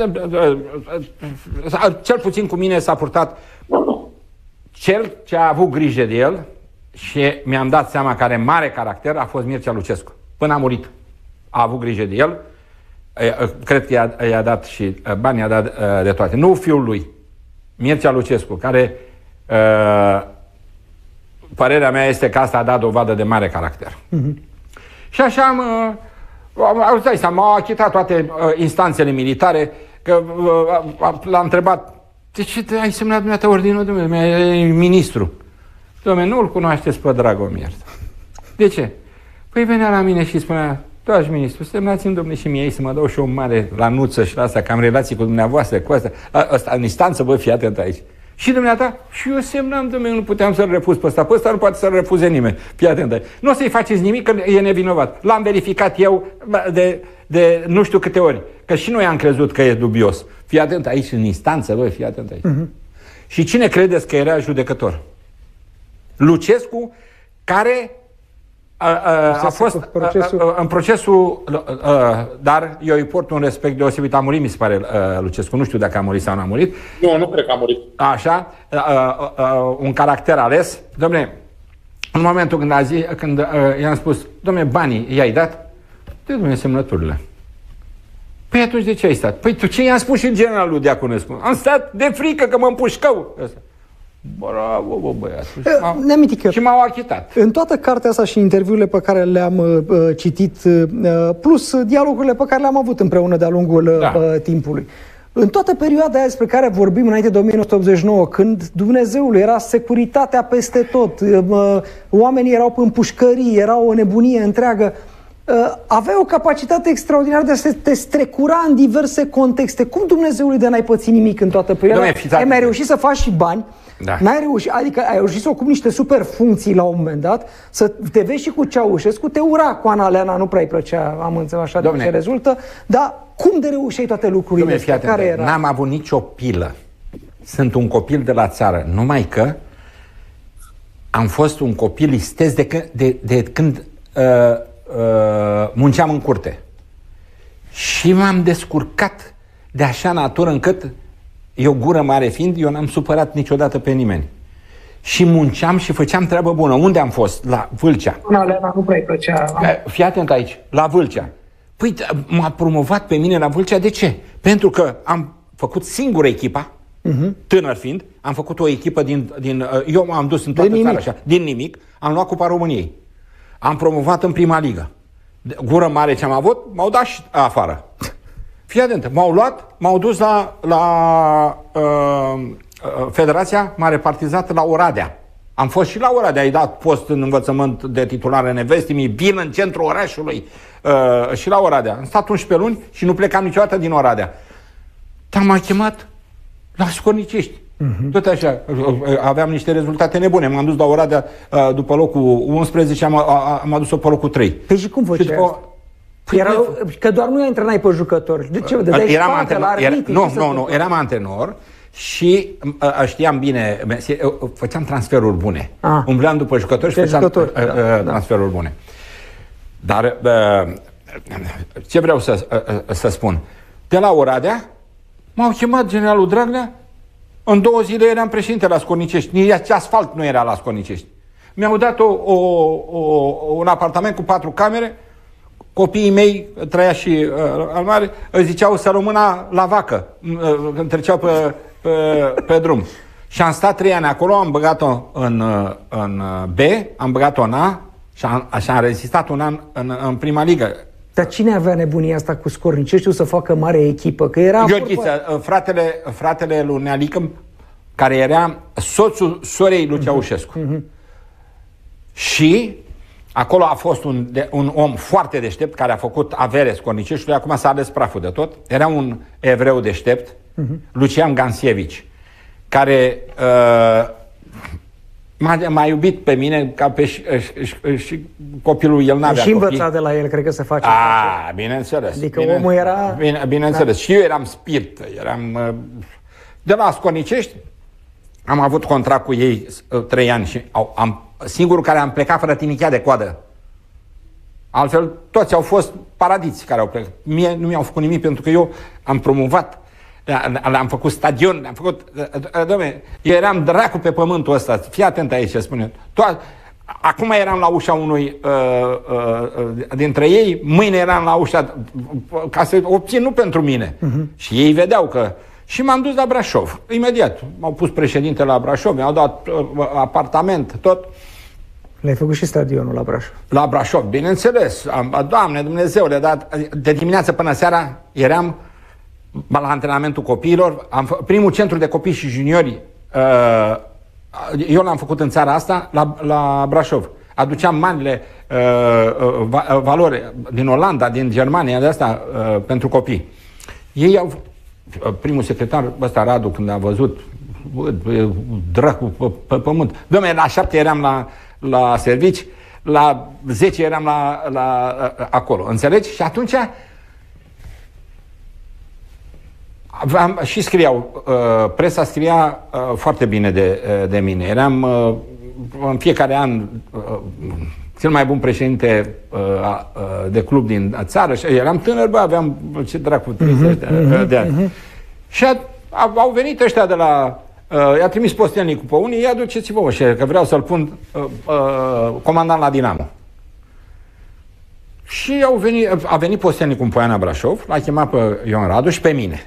cel puțin cu mine s-a purtat cel ce a avut grijă de el și mi-am dat seama că are mare caracter a fost Mircea Lucescu. Până a murit a avut grijă de el. Cred că i-a, i-a dat și bani, i-a dat de toate. Nu fiul lui, Mircea Lucescu, care... Uh, părerea mea este că asta a dat dovadă de mare caracter. Uh-huh. Și așa am... Uh, m-au achitat toate uh, instanțele militare, că uh, l-a întrebat, de ce ai semnat dumneata ordinul, domnule, e ministru? Dom'le, nu-l cunoașteți pe Dragomir. De ce? Păi venea la mine și spunea, doamne ministru, semnați-mi, domnule, și mie să mă dau și o mare la nuță și la asta, că am relații cu dumneavoastră, cu asta. Asta în instanță, bă, fii atent aici. Și dumneata, și eu semnam, domnule, nu puteam să-l refuz pe ăsta, pe ăsta nu poate să-l refuze nimeni. Fii atent, nu o să-i faceți nimic, că e nevinovat. L-am verificat eu de, de nu știu câte ori, că și noi am crezut că e dubios. Fii atent aici, în instanță, băi, fii atent aici. Uh-huh. Și cine credeți că era judecător? Lucescu, care a, a, a fost procesul... A, a, în procesul, a, a, dar eu îi port un respect deosebit. A murit, mi se pare, a, Lucescu. Nu știu dacă a murit sau nu a murit. Nu, nu cred că a murit. Așa, a, a, a, un caracter ales. Dom'le, în momentul când a zi, când a, i-am spus, dom'le, banii i-ai dat? De dom'le, semnăturile. Păi atunci de ce ai stat? Păi tu ce i-am spus și generalul Diaconescu? Am stat de frică că mă împușcău. Asta. Bravo, bă, băiatul. Ne-am și m-au achitat. În toată cartea asta și interviurile pe care le-am uh, citit, uh, plus dialogurile pe care le-am avut împreună de-a lungul da. uh, timpului, în toată perioada aia despre care vorbim înainte de o mie nouă sute optzeci și nouă, când Dumnezeul era securitatea peste tot, uh, oamenii erau în pușcării, era o nebunie întreagă, uh, avea o capacitate extraordinară de a se te strecura în diverse contexte. Cum Dumnezeului de n-ai pățit nimic în toată perioada? Ai mai reușit să faci și bani. Da. N-ai reușit, adică ai reușit să ocupi niște super funcții la un moment dat, să te vezi și cu Ceaușescu, te ura cu Ana Leana, nu prea-i plăcea, am înțeles așa de ce rezultă, dar cum de reușeai toate lucrurile astea? Care era? N-am avut nicio pilă. Sunt un copil de la țară, numai că am fost un copil istez de când, de, de când uh, uh, munceam în curte. Și m-am descurcat de așa natură încât eu, gură mare fiind, eu n-am supărat niciodată pe nimeni. Și munceam și făceam treabă bună. Unde am fost? La Vâlcea. Ana Leana nu prea-i plăcea. Fii atent aici, la Vâlcea. Păi m-a promovat pe mine la Vâlcea, de ce? Pentru că am făcut singură echipa, uh-huh. tânăr fiind, am făcut o echipă din... din eu m-am dus în toată țara așa, din nimic, am luat Cupa României. Am promovat în prima ligă. Gură mare ce am avut, m-au dat și afară. Fii atent, m-au luat, m-au dus la, la uh, Federația, m-a repartizat la Oradea. Am fost și la Oradea, ai dat post în învățământ de titulare nevestimii, vin în centrul orașului uh, și la Oradea. Am stat unsprezece luni și nu plecam niciodată din Oradea. Dar m-a chemat la Scornicești. Uh-huh. Tot așa, aveam niște rezultate nebune. M-am dus la Oradea uh, după locul unsprezece și am, am adus-o pe locul trei. Păi și cum făceai asta? Era, că doar nu antrenai pe jucători. De ce? Eram spate, antrenor, la era, nu, nu, nu, eram antrenor și uh, știam bine, uh, făceam transferuri bune. Ah. Umbleam după jucători și făceam jucători. Uh, uh, da, transferuri da. bune. Dar uh, ce vreau să, uh, să spun? De la Oradea m-au chemat generalul Dragnea. În două zile eram președinte la Scornicești. Nici asfalt nu era la Scornicești. Mi-au dat o, o, o, un apartament cu patru camere, copiii mei, trăia și uh, al mare, îți ziceau să rămână la vacă, uh, când treceau pe, pe, pe drum. Și am stat trei ani acolo, am băgat-o în, în B, am băgat-o în A și am, așa am rezistat un an în, în prima ligă. Dar cine avea nebunia asta cu Scorniceștiu să facă mare echipă? Că era Gheorghiță, fratele, fratele lui Nealică, care era soțul sorei lui Ceaușescu. Uh-huh. Și acolo a fost un, un om foarte deștept care a făcut avere Scorniceștiului, acum s-a ales praful de tot. Era un evreu deștept, uh-huh. Lucian Gansievici, care uh, m-a, m-a iubit pe mine ca pe și, și, și copilul, el n-avea și copii. învăța de la el, cred că se face. A, bineînțeles. Adică bine, omul era... Bine, bineînțeles. Da. Și eu eram spirit. Eram, de la Scornicești am avut contract cu ei trei ani și am, singurul care am plecat fără tinichea de coadă. Altfel, toți au fost paradiți care au plecat. Mie nu mi-au făcut nimic pentru că eu am promovat, le-am făcut stadion, le-am făcut... Doamne, eu eram dracu pe pământul ăsta. Fii atent aici ce spune. To- Acum eram la ușa unui uh, uh, dintre ei, mâine eram la ușa ca să obțin, nu pentru mine. Uh-huh. Și ei vedeau că... Și m-am dus la Brașov, imediat. M-au pus președinte la Brașov, mi-au dat uh, apartament, tot. Le-ai făcut și stadionul la Brașov. La Brașov, bineînțeles. Am, Doamne, Dumnezeule, dar de dimineață până seara eram la antrenamentul copiilor. Am, primul centru de copii și juniori, uh, eu l-am făcut în țara asta, la, la Brașov. Aduceam marile uh, uh, valori din Olanda, din Germania, de asta, uh, pentru copii. Ei au... Primul secretar, ăsta Radu, când a văzut, bă, dracu pe, pe pământ. Dom'le, la șapte eram la, la servici, la zece eram la, la, acolo, înțelegi? Și atunci aveam, și scriau, uh, presa scria uh, foarte bine de, uh, de mine. Eram uh, în fiecare an uh, cel mai bun președinte uh, uh, de club din țară. Și eram tânăr, bă, aveam ce dracu treizeci uh-huh, de ani. Uh-huh. Și a, a, au venit ăștia de la... Uh, i-a trimis postelnicul pe unii, ia duceți-vă, mă, și că vreau să-l pun uh, uh, comandant la Dinamo. Și au venit, a venit postelnicul în Poiana Brașov, l-a chemat pe Ion Radu și pe mine.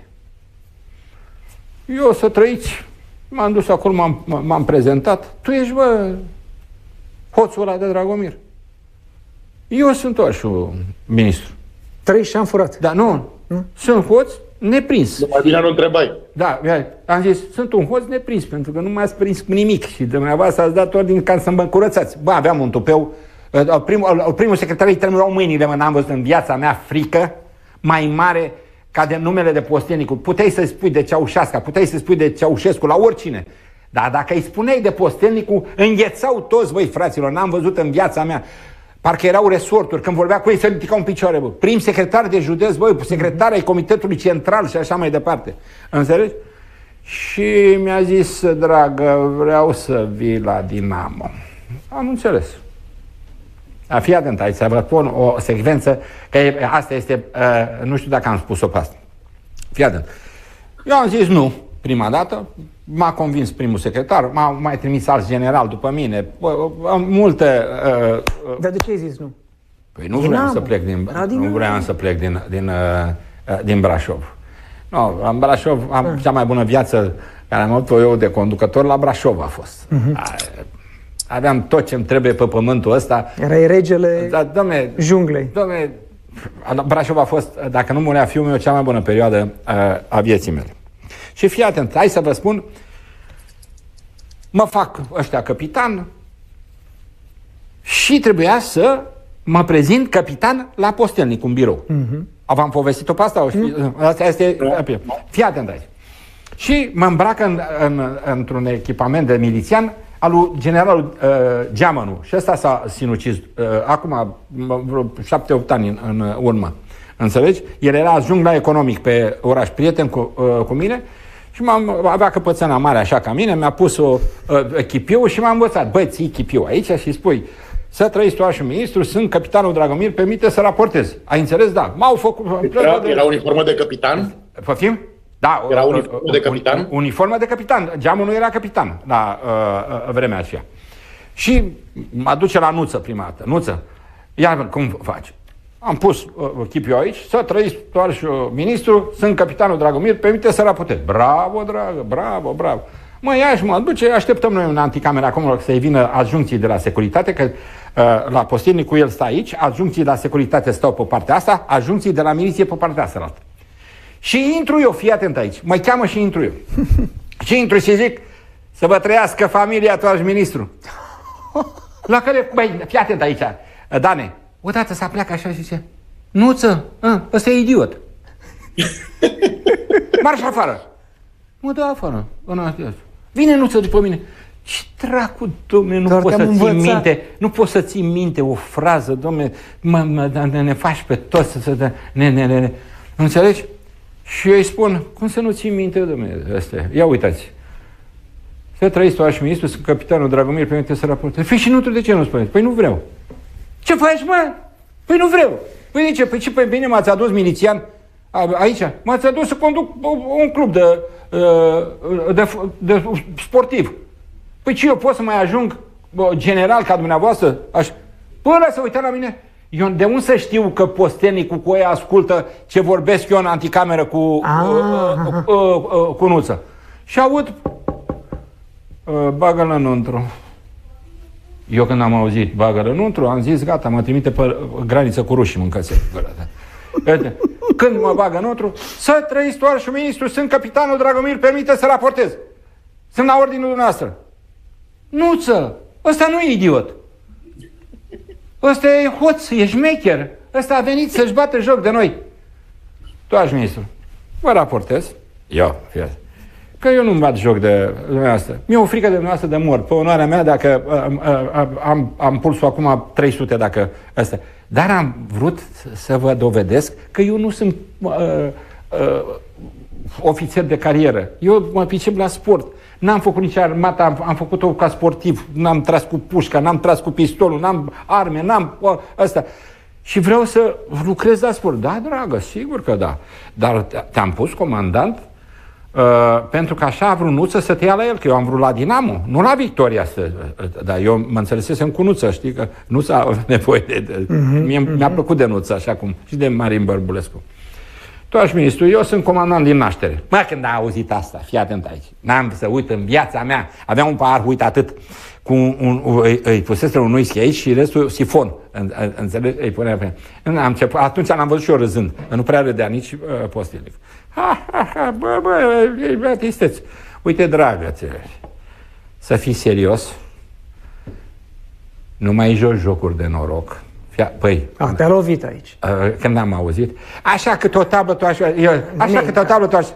Eu să trăiți, m-am dus acolo, m-am, m-am prezentat. Tu ești, bă, hoțul ăla de Dragomir. Eu sunt orșul ministru. Trei și am furat. Da, nu. Hmm? Sunt hoț neprins. Mai bine nu întrebai. Da, am zis, sunt un hoț neprins, pentru că nu m-ați prins cu nimic. Și dumneavoastră ați dat ordine ca să mă curățați. Bă, aveam un tupeu. Primul, primul secretar îi tremurau mâinile, mă, n-am văzut în viața mea frică mai mare ca de numele de postelnicul. Puteai să-i spui de Ceaușescu, puteai să-i spui de Ceaușescu la oricine. Dar dacă îi spuneai de postelnicul, înghețau toți, băi, fraților, n-am văzut în viața mea. Parcă erau resorturi, când vorbea cu ei se ridicau în picioare, bă. Prim secretar de județ, băi, secretar ai Comitetului Central și așa mai departe. Înțelegi? Și mi-a zis, dragă, vreau să vii la Dinamo. Am înțeles. A, fii atent aici, să vă pun o secvență, că asta este, uh, nu știu dacă am spus-o pe asta. Fii atent. Eu am zis nu, prima dată, m-a convins primul secretar, m-a mai trimis alți general după mine, multe... Uh, uh, Dar de ce ai zis nu? Păi nu vreau să plec din, nu vreau să plec din, din, uh, din Brașov. Nu, în Brașov am ah. cea mai bună viață care am avut-o eu de conducător, la Brașov a fost. Uh-huh. Aveam tot ce-mi trebuie pe pământul ăsta. Erai regele da, domne, junglei. Domne, Brașov a fost, dacă nu murea fiul meu, cea mai bună perioadă uh, a vieții mele. Și fii atent, hai să vă spun, mă fac ăștia capitan și trebuia să mă prezint capitan la postelnic, un birou. Uh-huh. V-am povestit-o pe asta? Uh-huh. Asta este... Fii atent aici. Și mă îmbracă în, în, într-un echipament de milițian al lui generalul uh, Geamănu. Și ăsta s-a sinucis uh, acum vreo șapte opt ani în, în urmă. Înțelegi? El era jungla economic pe oraș, prieten cu, uh, cu mine și m-am, avea căpățâna mare așa ca mine, mi-a pus o uh, chipiu și m-a învățat. Băi, ții chipiu aici și spui să trăiți tu așa ministru, sunt capitanul Dragomir, permite să raportez. Ai înțeles? Da. M-au făcut... Era, era uniformă de capitan? Poftim? Da, era uniformă de capitan? Uniformă de capitan. Geamul nu era capitan la uh, vremea aceea. Și mă duce la Nuță prima dată. Nuță, ia cum faci? am pus uh, chipul aici, să trăiți toarși ministru, sunt capitanul Dragomir, permite să raportez. Bravo, dragă, bravo, bravo. Mă ia și mă duce, așteptăm noi în anticameră acum să-i vină adjuncții de la securitate, că uh, la postilnic cu el stă aici, adjuncții de la securitate stau pe partea asta, adjuncții de la miliție pe partea asta. Și intru eu, fii atent aici, mă cheamă și intru eu. Și intru și zic, să vă trăiască familia toarși ministru. La care, băi, fii atent aici, Dane, odată s-a pleacă așa și zice, Nuță, a, ăsta e idiot. Marș afară. Mă dă afară. Vine Nuță după mine. Ce dracu, dom'le, nu poți să ții minte, nu poți să ții minte o frază, dom'le, mă, mă, ne, ne faci pe toți să se ne, ne, ne, ne. Înțelegi? Și eu îi spun, cum să nu ții minte, dom'le, astea? Ia uitați. Să trăiți toarși ministru, sunt capitanul Dragomir, permite să raportez. Păi și nu tu de ce nu spuneți? Păi nu vreau. Ce faci, mă? Păi nu vreau. Păi de ce? Păi ce? Păi bine m-ați adus milițian aici. M-ați adus să conduc un club de, de, de sportiv. Păi ce, eu pot să mai ajung general ca dumneavoastră? Aș... Păi ăla să uita la mine. Eu de unde să știu că postenicul cu ăia ascultă ce vorbesc eu în anticameră cu, uh, uh, uh, uh, cu Nuță? Și aud, uh, bagă-l înăuntru. Eu când am auzit bagă-l înăuntru, am zis gata, mă trimite pe graniță cu rușii, mâncățe. Când mă bagă înăuntru, să trăiți toarși ministru, sunt capitanul Dragomir, permite să raportez. Sunt la ordinul dumneavoastră. Nuță, ăsta nu e idiot. Ăsta e hoț, e șmecher. Ăsta a venit să-și bată joc de noi. Toarși ministru, vă raportez. Eu, fie. Că eu nu-mi bat joc de dumneavoastră. Mi-e o frică de dumneavoastră de mort. Pe onoarea mea, dacă am, am, am pulsul acum trei sute, dacă ăsta. Dar am vrut să vă dovedesc că eu nu sunt uh, uh, ofițer de carieră. Eu mă pricep la sport. N-am făcut nici armata, am, am făcut-o ca sportiv. N-am tras cu pușca, n-am tras cu pistolul, n-am arme, n-am uh, asta. Și vreau să lucrez la sport. Da, dragă, sigur că da. Dar te-am pus comandant uh, pentru că așa a vrut Nuță să te ia la el, că eu am vrut la Dinamo, nu la Victoria. Să, uh, dar eu mă înțelesesem cu Nuță, știi, că Nuța are nevoie de... de mm-hmm, mie, mm-hmm. Mi-a plăcut de Nuță, așa cum, și de Marin Bărbulescu. Toarși ministru, eu sunt comandant din naștere. Mă, când a auzit asta, fii atent aici. N-am să uit în viața mea. Aveam un pahar, uite atât, cu un, un, îi, îi pusese un whisky aici și restul sifon. Înțelegi? Îi punea pe... Am început, atunci l-am văzut și eu râzând. Nu prea râdea nici uh, postilnic. Ha, ha, ha, bă, bă, bă, tristeți. Uite, dragă, să fii serios. Nu mai joci jocuri de noroc. Păi, a, te-a lovit aici. Când am auzit. Așa cât o tablă tu așa... Eu, așa cât o tablă tu așa...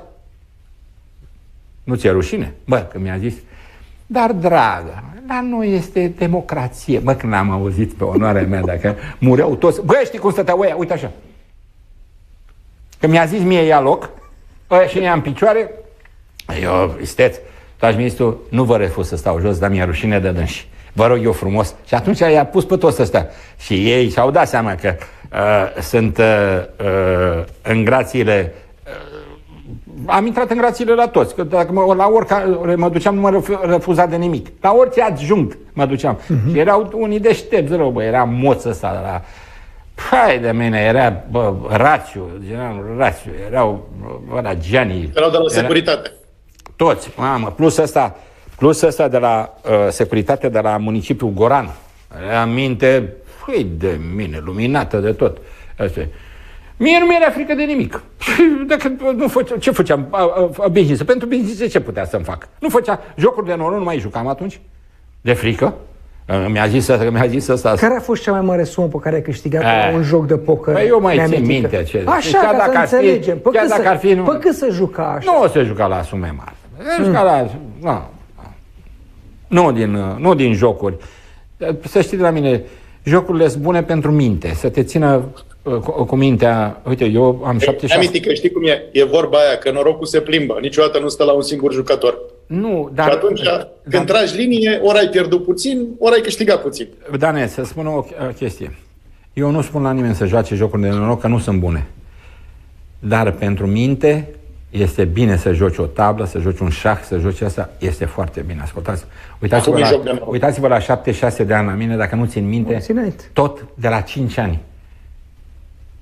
Nu ți-e rușine? Bă, că mi-a zis... Dar, dragă, la noi este democrație. Bă, când am auzit pe onoarea mea, dacă mureau toți... Bă, știi cum stăteau ăia? Uite așa. Că mi-a zis mie ia loc, ăia și ne-am în picioare, eu, isteț, toași ministru, nu vă refuz să stau jos, dar mi-e rușine de dânsi. Vă rog eu frumos. Și atunci i-a pus pe toți ăstea. Și ei și-au dat seama că uh, sunt uh, uh, în grațiile... Uh, am intrat în grațiile la toți. Că dacă mă, la oricare mă duceam, nu mă refuzat de nimic. La orice adjunct mă duceam. Uh-huh. Și erau unii deștepți rău, bă. Era moț ăsta la... Hai de mine, era bă, Rațiu, generalul Rațiu. Erau bă, la Gianni. Erau de la era, securitate. Toți, mamă, plus ăsta... Plus ăsta de la uh, securitate de la municipiul Goran. Am minte, păi de mine, luminată de tot. Asta. Mie nu mi-era frică de nimic. Dacă nu făcea, ce făceam? Business. Pentru business ce putea să-mi fac? Nu făcea jocuri de noroc, nu mai jucam atunci? De frică? Mi-a zis asta, mi-a zis asta. Care a fost cea mai mare sumă pe care ai câștigat la un joc de poker? Păi eu mai țin minte acele. Așa, chiar ca dacă să înțelegem. Pe cât, să, fi, nu, pe cât se juca așa? Nu se juca la sume mari. Se juca la... Nu. Nu din, nu din jocuri. Să știi de la mine, jocurile sunt bune pentru minte, să te țină cu, cu mintea. Uite, eu am șaptezeci și șase. Amitică, știi cum e? E vorba aia, că norocul se plimbă. Niciodată nu stă la un singur jucător. Nu, dar... Și atunci, când dar, tragi linie, ori ai pierdut puțin, ori ai câștigat puțin. Dane, să spun o chestie. Eu nu spun la nimeni să joace jocuri de noroc, că nu sunt bune. Dar pentru minte... Este bine să joci o tablă, să joci un șah, să joci asta. Este foarte bine. Ascultați. Uitați-vă la, uitați-vă la șaptezeci și șase de ani la mine, dacă nu țin minte, tot de la cinci ani.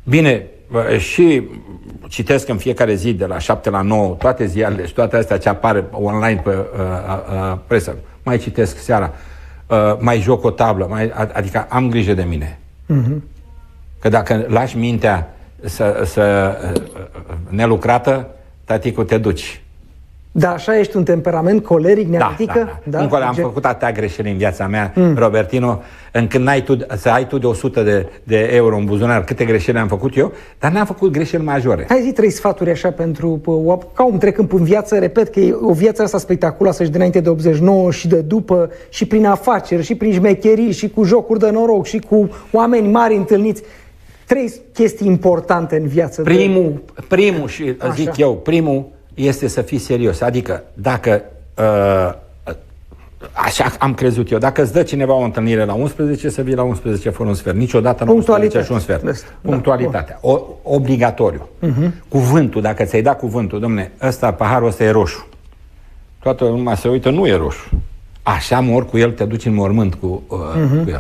Bine, și citesc în fiecare zi de la șapte la nouă toate ziarele și toate astea ce apare online pe uh, uh, presă. Mai citesc seara, uh, mai joc o tablă, mai, adică am grijă de mine. Uh-huh. Că dacă lași mintea să, să uh, nelucrată, taticu, te duci. Da, așa ești un temperament coleric, neamitică? Da, da, da. da? Încă am Ge- făcut atâtea greșeli în viața mea, mm. Robertino, încât n-ai tu, să ai tu de o sută de, de euro în buzunar, câte greșeli am făcut eu, dar n-am făcut greșeli majore. Hai zi trei sfaturi așa pentru, ca om trecând în viață, repet că e o viață asta spectaculoasă și dinainte de optzeci și nouă și de după, și prin afaceri, și prin șmecherii, și cu jocuri de noroc, și cu oameni mari întâlniți. Trei chestii importante în viață. Primul, de... primul și așa. zic eu, primul este să fii serios. Adică dacă uh, așa am crezut eu, dacă îți dă cineva o întâlnire la unsprezece, să vii la unsprezece fără un sfert. Niciodată la unsprezece și un sfert. Da. Punctualitatea. O, obligatoriu. Uh-huh. Cuvântul, dacă ți-ai dat cuvântul, dom'le, ăsta, paharul ăsta e roșu. Toată lumea se uită, nu e roșu. Așa mor cu el, te duci în mormânt cu, uh, uh-huh. cu el.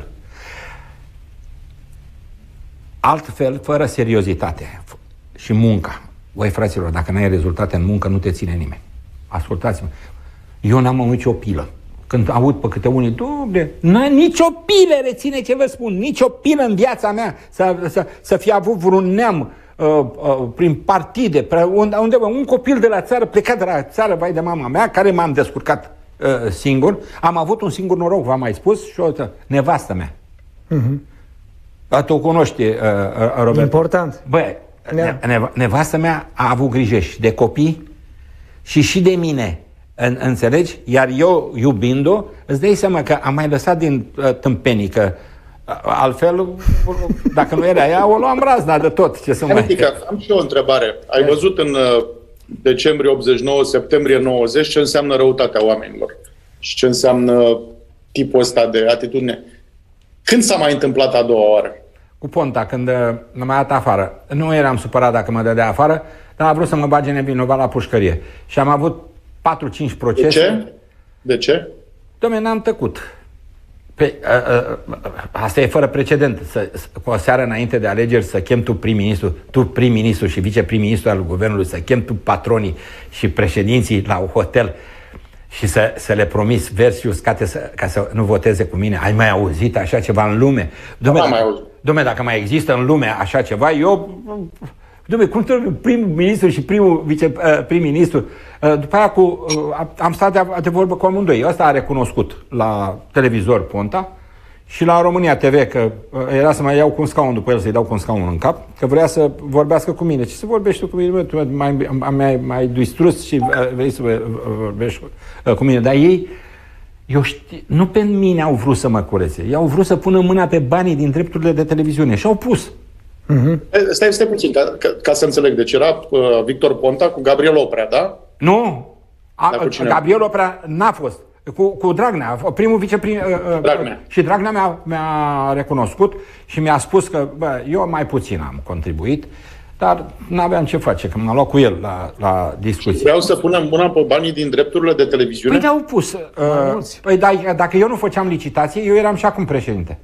Altfel, fără seriozitate și munca. Voi, fraților, dacă n-ai rezultate în muncă, nu te ține nimeni. Ascultați-mă. Eu n-am avut nicio pilă. Când aud pe câte unii, doamne, n-ai nicio pilă, reține ce vă spun, nicio pilă în viața mea să, să, să fie avut vreun neam uh, uh, prin partide, pre, unde, undeva, un copil de la țară, plecat de la țară, vai de mama mea, care m-am descurcat uh, singur. Am avut un singur noroc, v-am mai spus, și o nevastă mea. Uh-huh. Tu o cunoști, uh, uh, Robert. Important. Băi, Ne, ne, nevastă mea a avut grijă și de copii și și de mine, în, înțelegi? Iar eu, iubind-o, îți dai seama că am mai lăsat din uh, tâmpenii, că uh, altfel, dacă nu era ea, o luam razna de tot. Ce să mai... Adică, am și o întrebare. Ai văzut în uh, decembrie optzeci și nouă, septembrie nouăzeci, ce înseamnă răutatea oamenilor și ce înseamnă tipul ăsta de atitudine. Când s-a mai întâmplat a doua oară? Cu Ponta, când m-a mai dat afară. Nu eram supărat dacă mă dădea afară, dar a vrut să mă bage nevinovat la pușcărie. Și am avut patru-cinci procese. De ce? De ce? Dom'le, n-am tăcut. Pe, a, a, asta e fără precedent. Să, cu o seară înainte de alegeri să chem tu prim-ministru, tu prim-ministru și viceprim-ministru al guvernului, să chem tu patronii și președinții la un hotel și să, să le promis versius ca, să, ca să nu voteze cu mine. Ai mai auzit așa ceva în lume? Dom'le, mai auzit. Dom'le, dacă mai există în lume așa ceva, eu... Dom'le, cum trebuie primul ministru și primul viceprim-ministru? După aia cu, am stat de, de vorbă cu amândoi. Ăsta a recunoscut la televizor Ponta și la România T V, că era să mai iau cu un scaun după el, să-i dau cu un scaun în cap, că vrea să vorbească cu mine. Ce să vorbești tu cu mine? Tu mai, mai, mai distrus și vrei să vorbești cu mine. Dar ei, eu știu, nu pe mine au vrut să mă curețe. Ei au vrut să pună mâna pe banii din drepturile de televiziune și au pus. Uh-huh. Stai, stai puțin, ca, ca, ca să înțeleg. Deci era uh, Victor Ponta cu Gabriel Oprea, da? Nu! A, Gabriel Oprea n-a fost. Cu, cu Dragnea, primul viceprim... Uh, Dragnea. Și Dragnea mi-a, mi-a recunoscut și mi-a spus că bă, eu mai puțin am contribuit, dar n-aveam ce face, că m-am luat cu el la, la discuții. Vreau să punem mâna pe banii din drepturile de televiziune? Păi de-au pus. Uh, păi da, dacă eu nu făceam licitație, eu eram și acum președinte.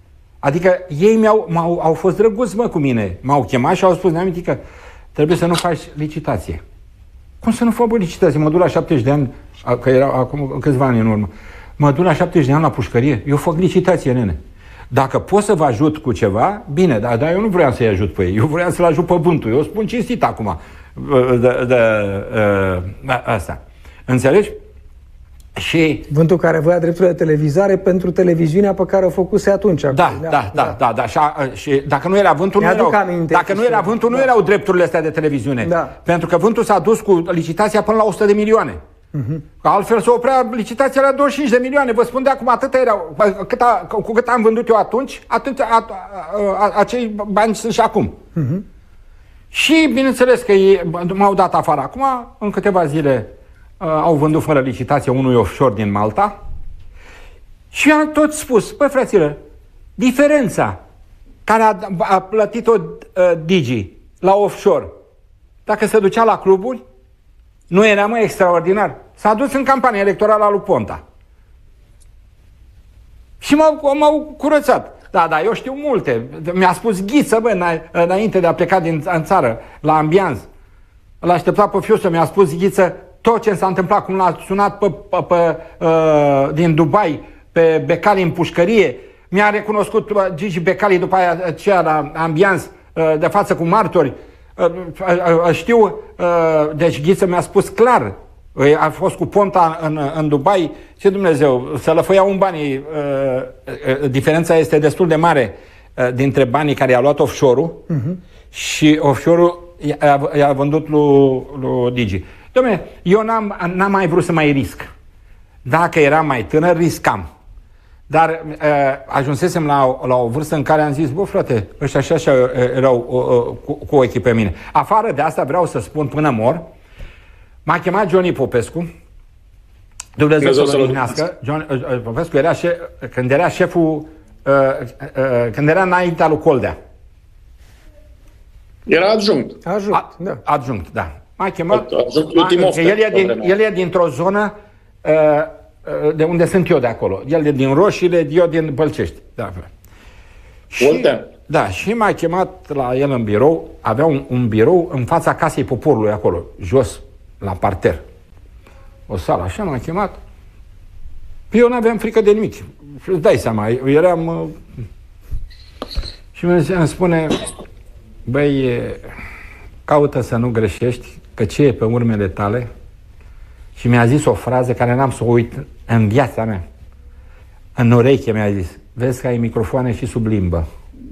Adică ei mi-au, m-au, au fost drăguți, mă, cu mine. M-au chemat și au spus, ne-am că trebuie să nu faci licitație. Cum să nu fac o licitație? Mă duc la șaptezeci de ani, că era acum câțiva ani în urmă. Mă duc la șaptezeci de ani la pușcărie. Eu fac licitație, nene. Dacă pot să vă ajut cu ceva, bine, dar, dar eu nu vreau să-i ajut pe ei. Eu vreau să-l ajut pe vântul. Eu spun cinstit acum de, de, de, de asta. Înțelegi? Și... Vântul care voia drepturile de televizare pentru televiziunea pe care o făcuse atunci. Da, da, da, da, da, da. Și, a, și dacă nu era vântul, nu erau, dacă nu era vântul, nu erau drepturile astea de televiziune. Da. Pentru că vântul s-a dus cu licitația până la o sută de milioane. Uh-huh. Că altfel se oprea licitația la douăzeci și cinci de milioane. Vă spun de acum, atâta erau. Cât a, cu cât am vândut eu atunci, atât, a, a, a, acei bani sunt și acum. Uh-huh. Și bineînțeles că ei m-au dat afară acum, în câteva zile. Uh, au vândut fără licitație unui offshore din Malta și am tot spus, băi fraților, diferența care a, a plătit-o uh, Digi la offshore, dacă se ducea la cluburi, nu era mai extraordinar. S-a dus în campania electorală a lui Ponta și m-au, m-au curățat. Da, da, eu știu multe. Mi-a spus Ghiță, bă, înainte de a pleca din, în țară, la Ambianz. L-a așteptat pe fiul să mi-a spus Ghiță tot ce s-a întâmplat, cum l-a sunat pe, pe, pe, uh, din Dubai, pe Becali în pușcărie. Mi-a recunoscut uh, Gigi Becali după aia aceea la Ambianz, uh, de față cu martori. Uh, uh, uh, știu, uh, deci Ghiță mi-a spus clar. A fost cu Ponta în, în Dubai. Ce Dumnezeu, să lăfăiau un banii. Uh, uh, diferența este destul de mare uh, dintre banii care i-a luat offshore-ul uh-huh. și offshore-ul i-a, i-a vândut lui, lui Digi. Dom'le, eu n-am, n-am mai vrut să mai risc. Dacă eram mai tânăr, riscam. Dar uh, ajunsesem la, la o vârstă în care am zis, bă, frate, ăștia așa, așa erau uh, cu, cu ochii pe mine. Afară de asta vreau să spun până mor, m-a chemat Johnny Popescu, Dumnezeu să-l odihnească. John uh, Popescu era șef, când era șeful, uh, uh, când era înaintea lui Coldea. Era adjunct. Adjunct, A, da. Adjunct, da. M-a chemat. Adjunct, el, e din, el e dintr-o zonă uh, uh, de unde sunt eu de acolo. El e din Roșile, eu din Bălcești. Da. Și, da, și m-a chemat la el în birou. Avea un, un birou în fața Casei Poporului acolo, jos, la parter. O sală, așa m-a chemat. Eu n-aveam frică de nimic. Îți dai seama, eu eram... Uh, și îmi spune... Băi, caută să nu greșești, că ce e pe urmele tale? Și mi-a zis o frază care n-am să o uit în viața mea. În ureche mi-a zis, vezi că ai microfoane și sub limbă.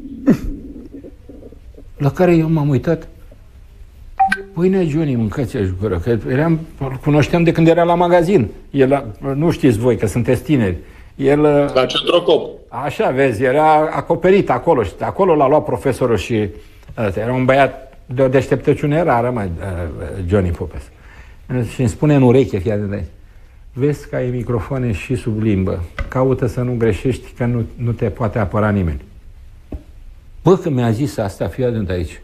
La care eu m-am uitat. Păi, ne Johnny, mâncați-aș gură, că eram, cunoșteam de când era la magazin. El, nu știți voi, că sunteți tineri. El, la Centrocop. Așa, vezi, era acoperit acolo. Acolo l-a luat profesorul și... Era un băiat de o deșteptăciune rară, mă, Johnny Popescu. Și îmi spune în ureche, fii atent aici, vezi că ai microfoane și sub limbă, caută să nu greșești, că nu, nu te poate apăra nimeni. Bă, că mi-a zis asta, fii atent aici.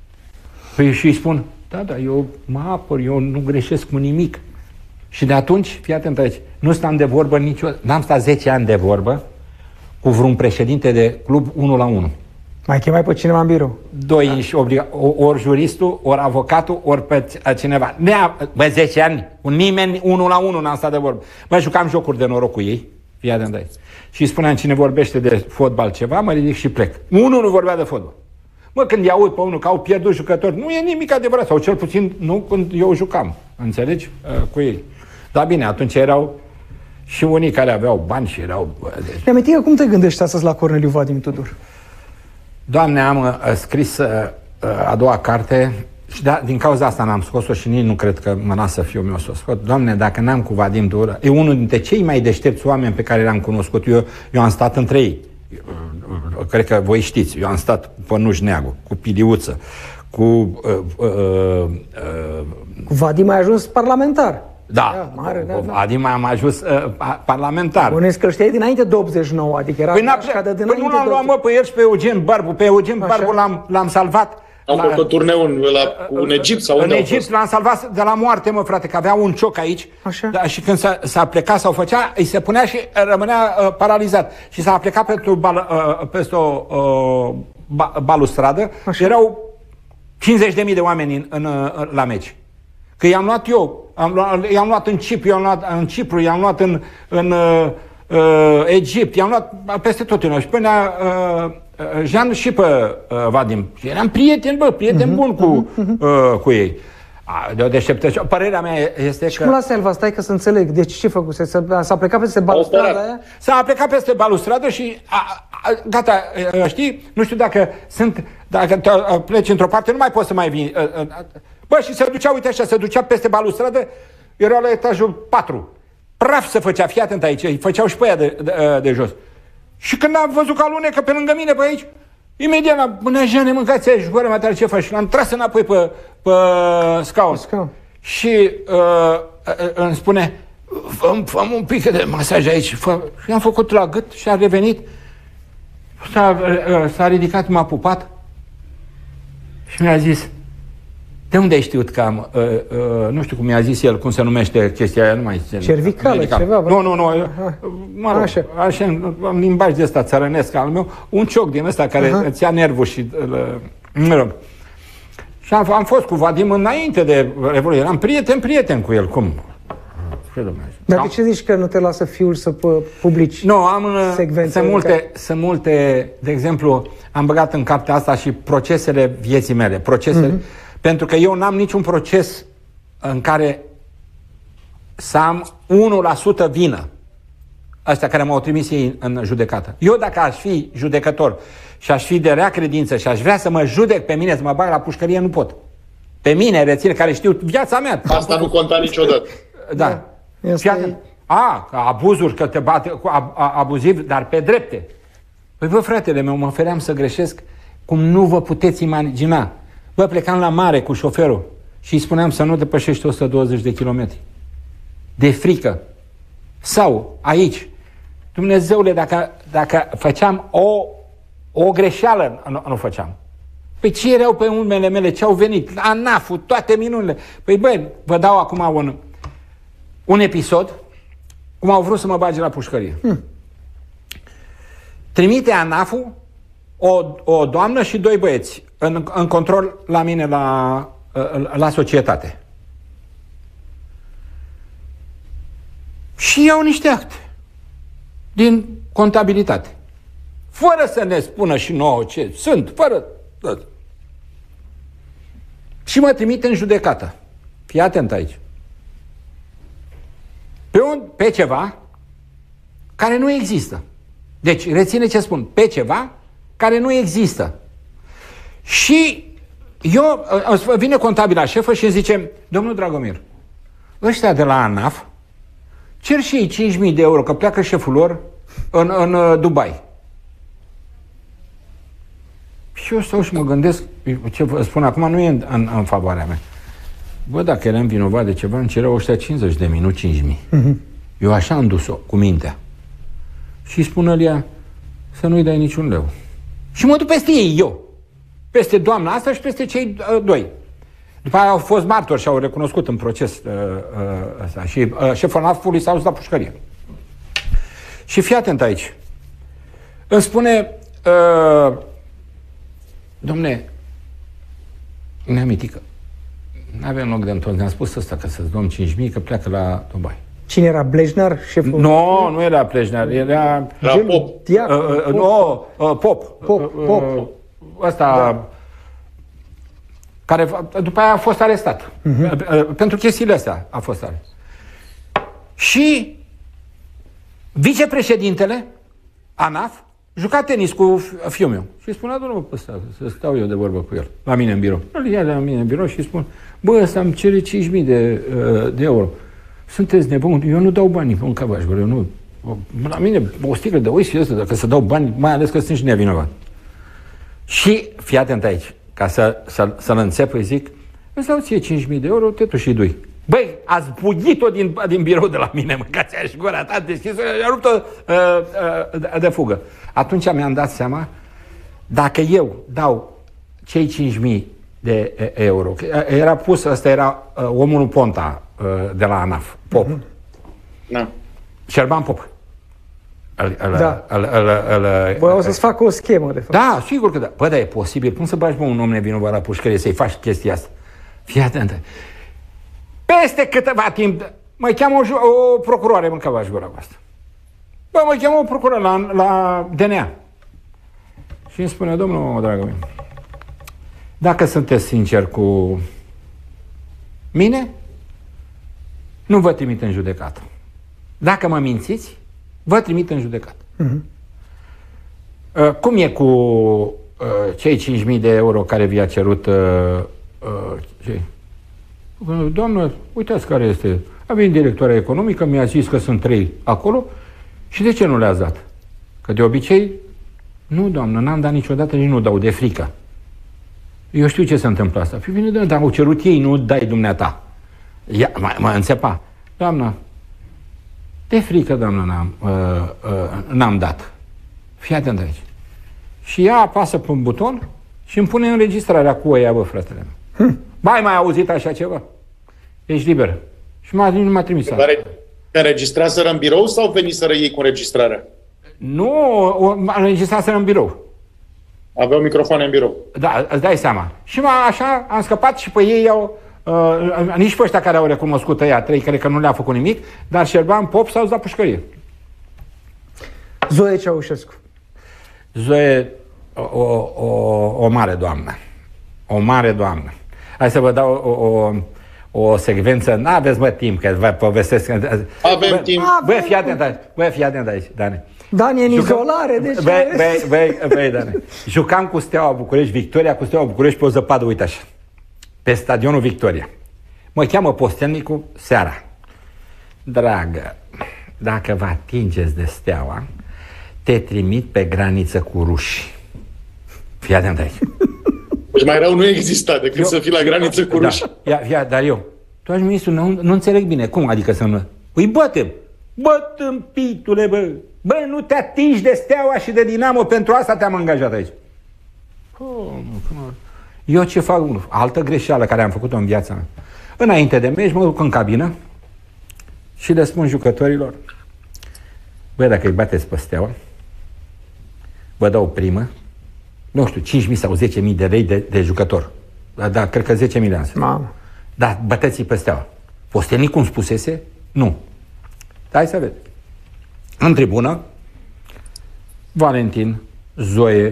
Păi și îi spun, da, da, eu mă apăr, eu nu greșesc cu nimic. Și de atunci, fii atent aici, nu stăm de vorbă niciodată, n-am stat zece ani de vorbă cu vreun președinte de club unu la unu. Mai chemai pe cineva în birou? Doi, da. Ori juristul, ori avocatul, ori pe cineva. Nea, bă, zece ani, cu nimeni, unul la unul n-am stat de vorbă. Bă, jucam jocuri de noroc cu ei, fii atent aici. Și spuneam, cine vorbește de fotbal ceva, mă ridic și plec. Unul nu vorbea de fotbal. Mă, când îi aud pe unul că au pierdut jucători, nu e nimic adevărat, sau cel puțin nu când eu jucam, înțelegi, uh, cu ei. Dar bine, atunci erau și unii care aveau bani și erau... Deci... Ne-am cum te gândești astăzi la Corneliu Vadim Tudor? Doamne, am uh, scris uh, a doua carte și da, din cauza asta n-am scos-o și nici nu cred că mă lasă fiul meu să o scot. Doamne, dacă n-am cu Vadim Tudor, e unul dintre cei mai deștepți oameni pe care l-am cunoscut. Eu, eu am stat între ei. Eu, cred că voi știți. Eu am stat pe Nuș Neagu, cu Piliuță, cu... Uh, uh, uh, cu Vadim ai ajuns parlamentar. Da, da, mare, da, da. Vadim am ajuns uh, parlamentar. Bănuiesc că știai dinainte de optzeci și nouă, adică era... Păi, de păi nu l-am luat, mă, pe el și pe Eugen Barbu. Pe Eugen Așa. Barbu l-am, l-am salvat. Am la, făcut turneul la, în Egipt sau În Egipt l-am salvat de la moarte, mă, frate, că avea un cioc aici. Da, și când s-a, s-a plecat sau făcea, îi se punea și rămânea uh, paralizat. Și s-a plecat pentru bal, uh, peste o uh, ba, balustradă. Așa. Erau cincizeci de mii de oameni în, în, în, la meci. Că i-am luat eu, am luat, i-am luat în Cipru, i-am luat în Cipru, i-am luat în, în uh, uh, Egipt, i-am luat peste tot în și până uh, Jean și pe uh, Vadim. Și eram prieten, bă, prieten uh-huh, bun cu, uh, cu ei. A, de o deșteptăciune. Părerea mea este și că... cum la Selva, stai că să înțeleg. Deci ce făcuse? S-a plecat peste balustradă aia? S-a plecat peste balustradă și a, a, gata, știi? Nu știu dacă sunt... Dacă te pleci într-o parte, nu mai poți să mai vii. Bă, și se ducea, uite așa, se ducea peste balustradă, era la etajul patru. Praf se făcea, fii atent aici, îi făceau și pe aia de, de, de jos. Și când am văzut că alunecă pe lângă mine, pe aici, imediat la bună Jeane, mâncați aici, goare mai tare, ce faci? Și l-am tras înapoi pe, pe scaun. Scaun. Și uh, îmi spune, fă-mi, fă-mi un pic de masaj aici. Fă. Și am făcut la gât și a revenit. S-a, uh, s-a ridicat, m-a pupat și mi-a zis, De unde ai știut că am, uh, uh, nu știu cum mi-a zis el, cum se numește chestia aia, nu mai știu. Cervicală, ceva. Nu, nu, nu, mă rog, așa, așa în limbaj de ăsta țărănesc al meu, un cioc din ăsta care Aha. îți ia nervul și, mă rog. Și am, am fost cu Vadim înainte de Revoluție, eram prieten, prieten cu el, cum? Dar de ce zici că nu te lasă fiul să publici? Nu, am sunt multe, care... sunt multe, de exemplu, am băgat în cartea asta și procesele vieții mele, procesele, mm-hmm. pentru că eu n-am niciun proces în care să am unu la sută vină. Ăștia care m-au trimis ei în judecată. Eu dacă aș fi judecător și aș fi de rea credință și aș vrea să mă judec pe mine, să mă bag la pușcărie, nu pot. Pe mine, rețin, care știu viața mea. Asta nu conta niciodată. Da. da. E... A, abuzuri, că te bate cu ab, abuziv, dar pe drepte. Păi bă, fratele meu, mă feream să greșesc cum nu vă puteți imagina. Bă, plecam la mare cu șoferul și îi spuneam să nu depășești o sută douăzeci de kilometri. De frică. Sau, aici, Dumnezeule, dacă, dacă făceam o, o greșeală, nu, nu făceam. Păi ce erau pe urmele mele, ce au venit? ANAF-ul, toate minunile. Păi băi, vă dau acum un... Un episod, cum au vrut să mă bage la pușcărie. Hmm. Trimite ANAF-ul o, o doamnă și doi băieți în, în control la mine la, la societate. Și iau niște acte din contabilitate. Fără să ne spună și nouă ce sunt, fără... Și mă trimite în judecată. Fii atent aici. Pe, un, pe ceva care nu există. Deci, reține ce spun. Pe ceva care nu există. Și eu, vine contabila șefă și îmi zice, domnul Dragomir, ăștia de la ANAF cer și ei cinci mii de euro, că pleacă șeful lor în, în Dubai. Și eu stau și mă gândesc, ce vă spun acum nu e în, în, în favoarea mea. Bă, dacă eram vinovat de ceva, îmi cereau ăștia cincizeci de mii, nu cinci mii. Uh-huh. Eu așa am dus-o, cu mintea. Și spun ălia să nu-i dai niciun leu. Și mă duc peste ei, eu. Peste doamna asta și peste cei uh, doi. După aia au fost martori și au recunoscut în proces uh, uh, ăsta. Și uh, șeful ANAF-ului s-a dus la pușcărie. Și fii atent aici. Îmi spune, uh, domne, neamitică, n-avem loc de întors. Ne-am spus ăsta că să-ți dăm cinci mii, că pleacă la Dubai. Cine era? Blejnar? Șeful? Nu, no, nu era Blejnar. Era... Era Pop. Uh, uh, uh, nu, uh, Pop. Pop. Uh, Pop. Ăsta... Da. Care după aia a fost arestat. Uh-huh. Uh, pentru chestiile astea a fost arestat. Și vicepreședintele ANAF juca tenis cu fiul meu. Și spunea, domnul, ăsta, să stau eu de vorbă cu el, la mine în birou. Îl ia la mine în birou și spun, bă, ăsta îmi cere cinci mii de, de euro. Sunteți nebuni? Eu nu dau bani în cavaș, bă, eu nu... La mine, o sticlă de whisky ăsta, dacă să dau bani, mai ales că sunt și nevinovat. Și, fii atent aici, ca să, să, să-l înțep, îi zic, îți dau ție cinci mii de euro, te tu și dui. Băi, ați bugit-o din, din birou de la mine, mâncați-aș gura ta deschisă, i-a rupt-o uh, uh, de fugă. Atunci mi-am dat seama, dacă eu dau cei cinci mii de euro, era pus, ăsta era uh, omul Ponta uh, de la ANAF, Pop. Mm-hmm. Da. Șerban Pop. Al, al, da. Al, al, al, al, Bă, o să-ți facă o schemă, de fapt. Da, sigur că da. Bă, dar e posibil. Cum să bagi, mă, un om nevinovat la pușcărie să-i faci chestia asta? Fii atentă. Peste câteva timp, mă cheamă o, o procuroare, mâncă v-aș gura cu asta. Bă, mă cheamă o procuroare la, la D N A. Și îmi spune, domnul Dragomir, dacă sunteți sincer cu mine, nu vă trimit în judecată. Dacă mă mințiți, vă trimit în judecată. Uh-huh. Uh, cum e cu uh, cei cinci mii de euro care vi-a cerut uh, uh, cei? Doamnă, uitați care este. A venit directoarea economică, mi-a zis că sunt trei acolo și de ce nu le-ați dat? Că de obicei, nu, doamnă, n-am dat niciodată și nu dau de frică. Eu știu ce se întâmplă asta. Fi bine, dar au cerut ei, nu dai dumneata. Ia, mă, mă înțepa. Doamnă, de frică, doamnă, n-am, uh, uh, n-am dat. Fii atent aici. Și ea apasă pe un buton și îmi pune înregistrarea cu ea, bă, fratele meu. Hm. Mai mai auzit așa ceva? Ești liber. Și m-a, nu m-a trimis. Care înregistraseră în birou sau veniseră ei cu înregistrarea? Nu, înregistraseră în birou. Aveau microfoane în birou. Da, îți dai seama. Și m-a, așa am scăpat și pe ei au... Uh, nici pe ăștia care au recunoscut ăia trei, care că nu le-a făcut nimic, dar Șerban Pop s-au dat pușcărie. Zoe Ceaușescu. Zoe, o, o, o mare doamnă. O mare doamnă. Hai să vă dau o, o, o secvență. N-aveți, mă, timp, că vă povestesc. Avem bă, timp. Băi, fii atent aici. Băi, fii atent aici, Dane. Dani e în Jucam... izolare, deci... Băi, băi, băi, băi, Dane. Jucam cu Steaua București, Victoria cu Steaua București pe o zăpadă, uite așa. Pe stadionul Victoria. Mă cheamă postelnicul seara. Dragă, dacă vă atingeți de Steaua, te trimit pe graniță cu ruși. Fii atent aici. Deci mai rău nu exista decât eu, să fii la graniță cu da, ruși. ia, ia, dar eu, tu ești ministru, nu, nu înțeleg bine. Cum adică să nu... Îi bătem. Bătem, pitule, bă. Bă, nu te atingi de Steaua și de Dinamo, pentru asta te-am angajat aici. Oh, eu ce fac? Altă greșeală care am făcut-o în viața mea. Înainte de meci mă duc în cabină și le spun jucătorilor: băi, dacă îi bateți pe Steaua, vă dau primă, nu știu, cinci mii sau zece mii de lei de, de jucător. Da, da, cred că zece mii de ani. Mamă. Da, băteți-i pe Steaua. Postelnicul îmi spusese? Nu. Hai să vedem. În tribună, Valentin, Zoe,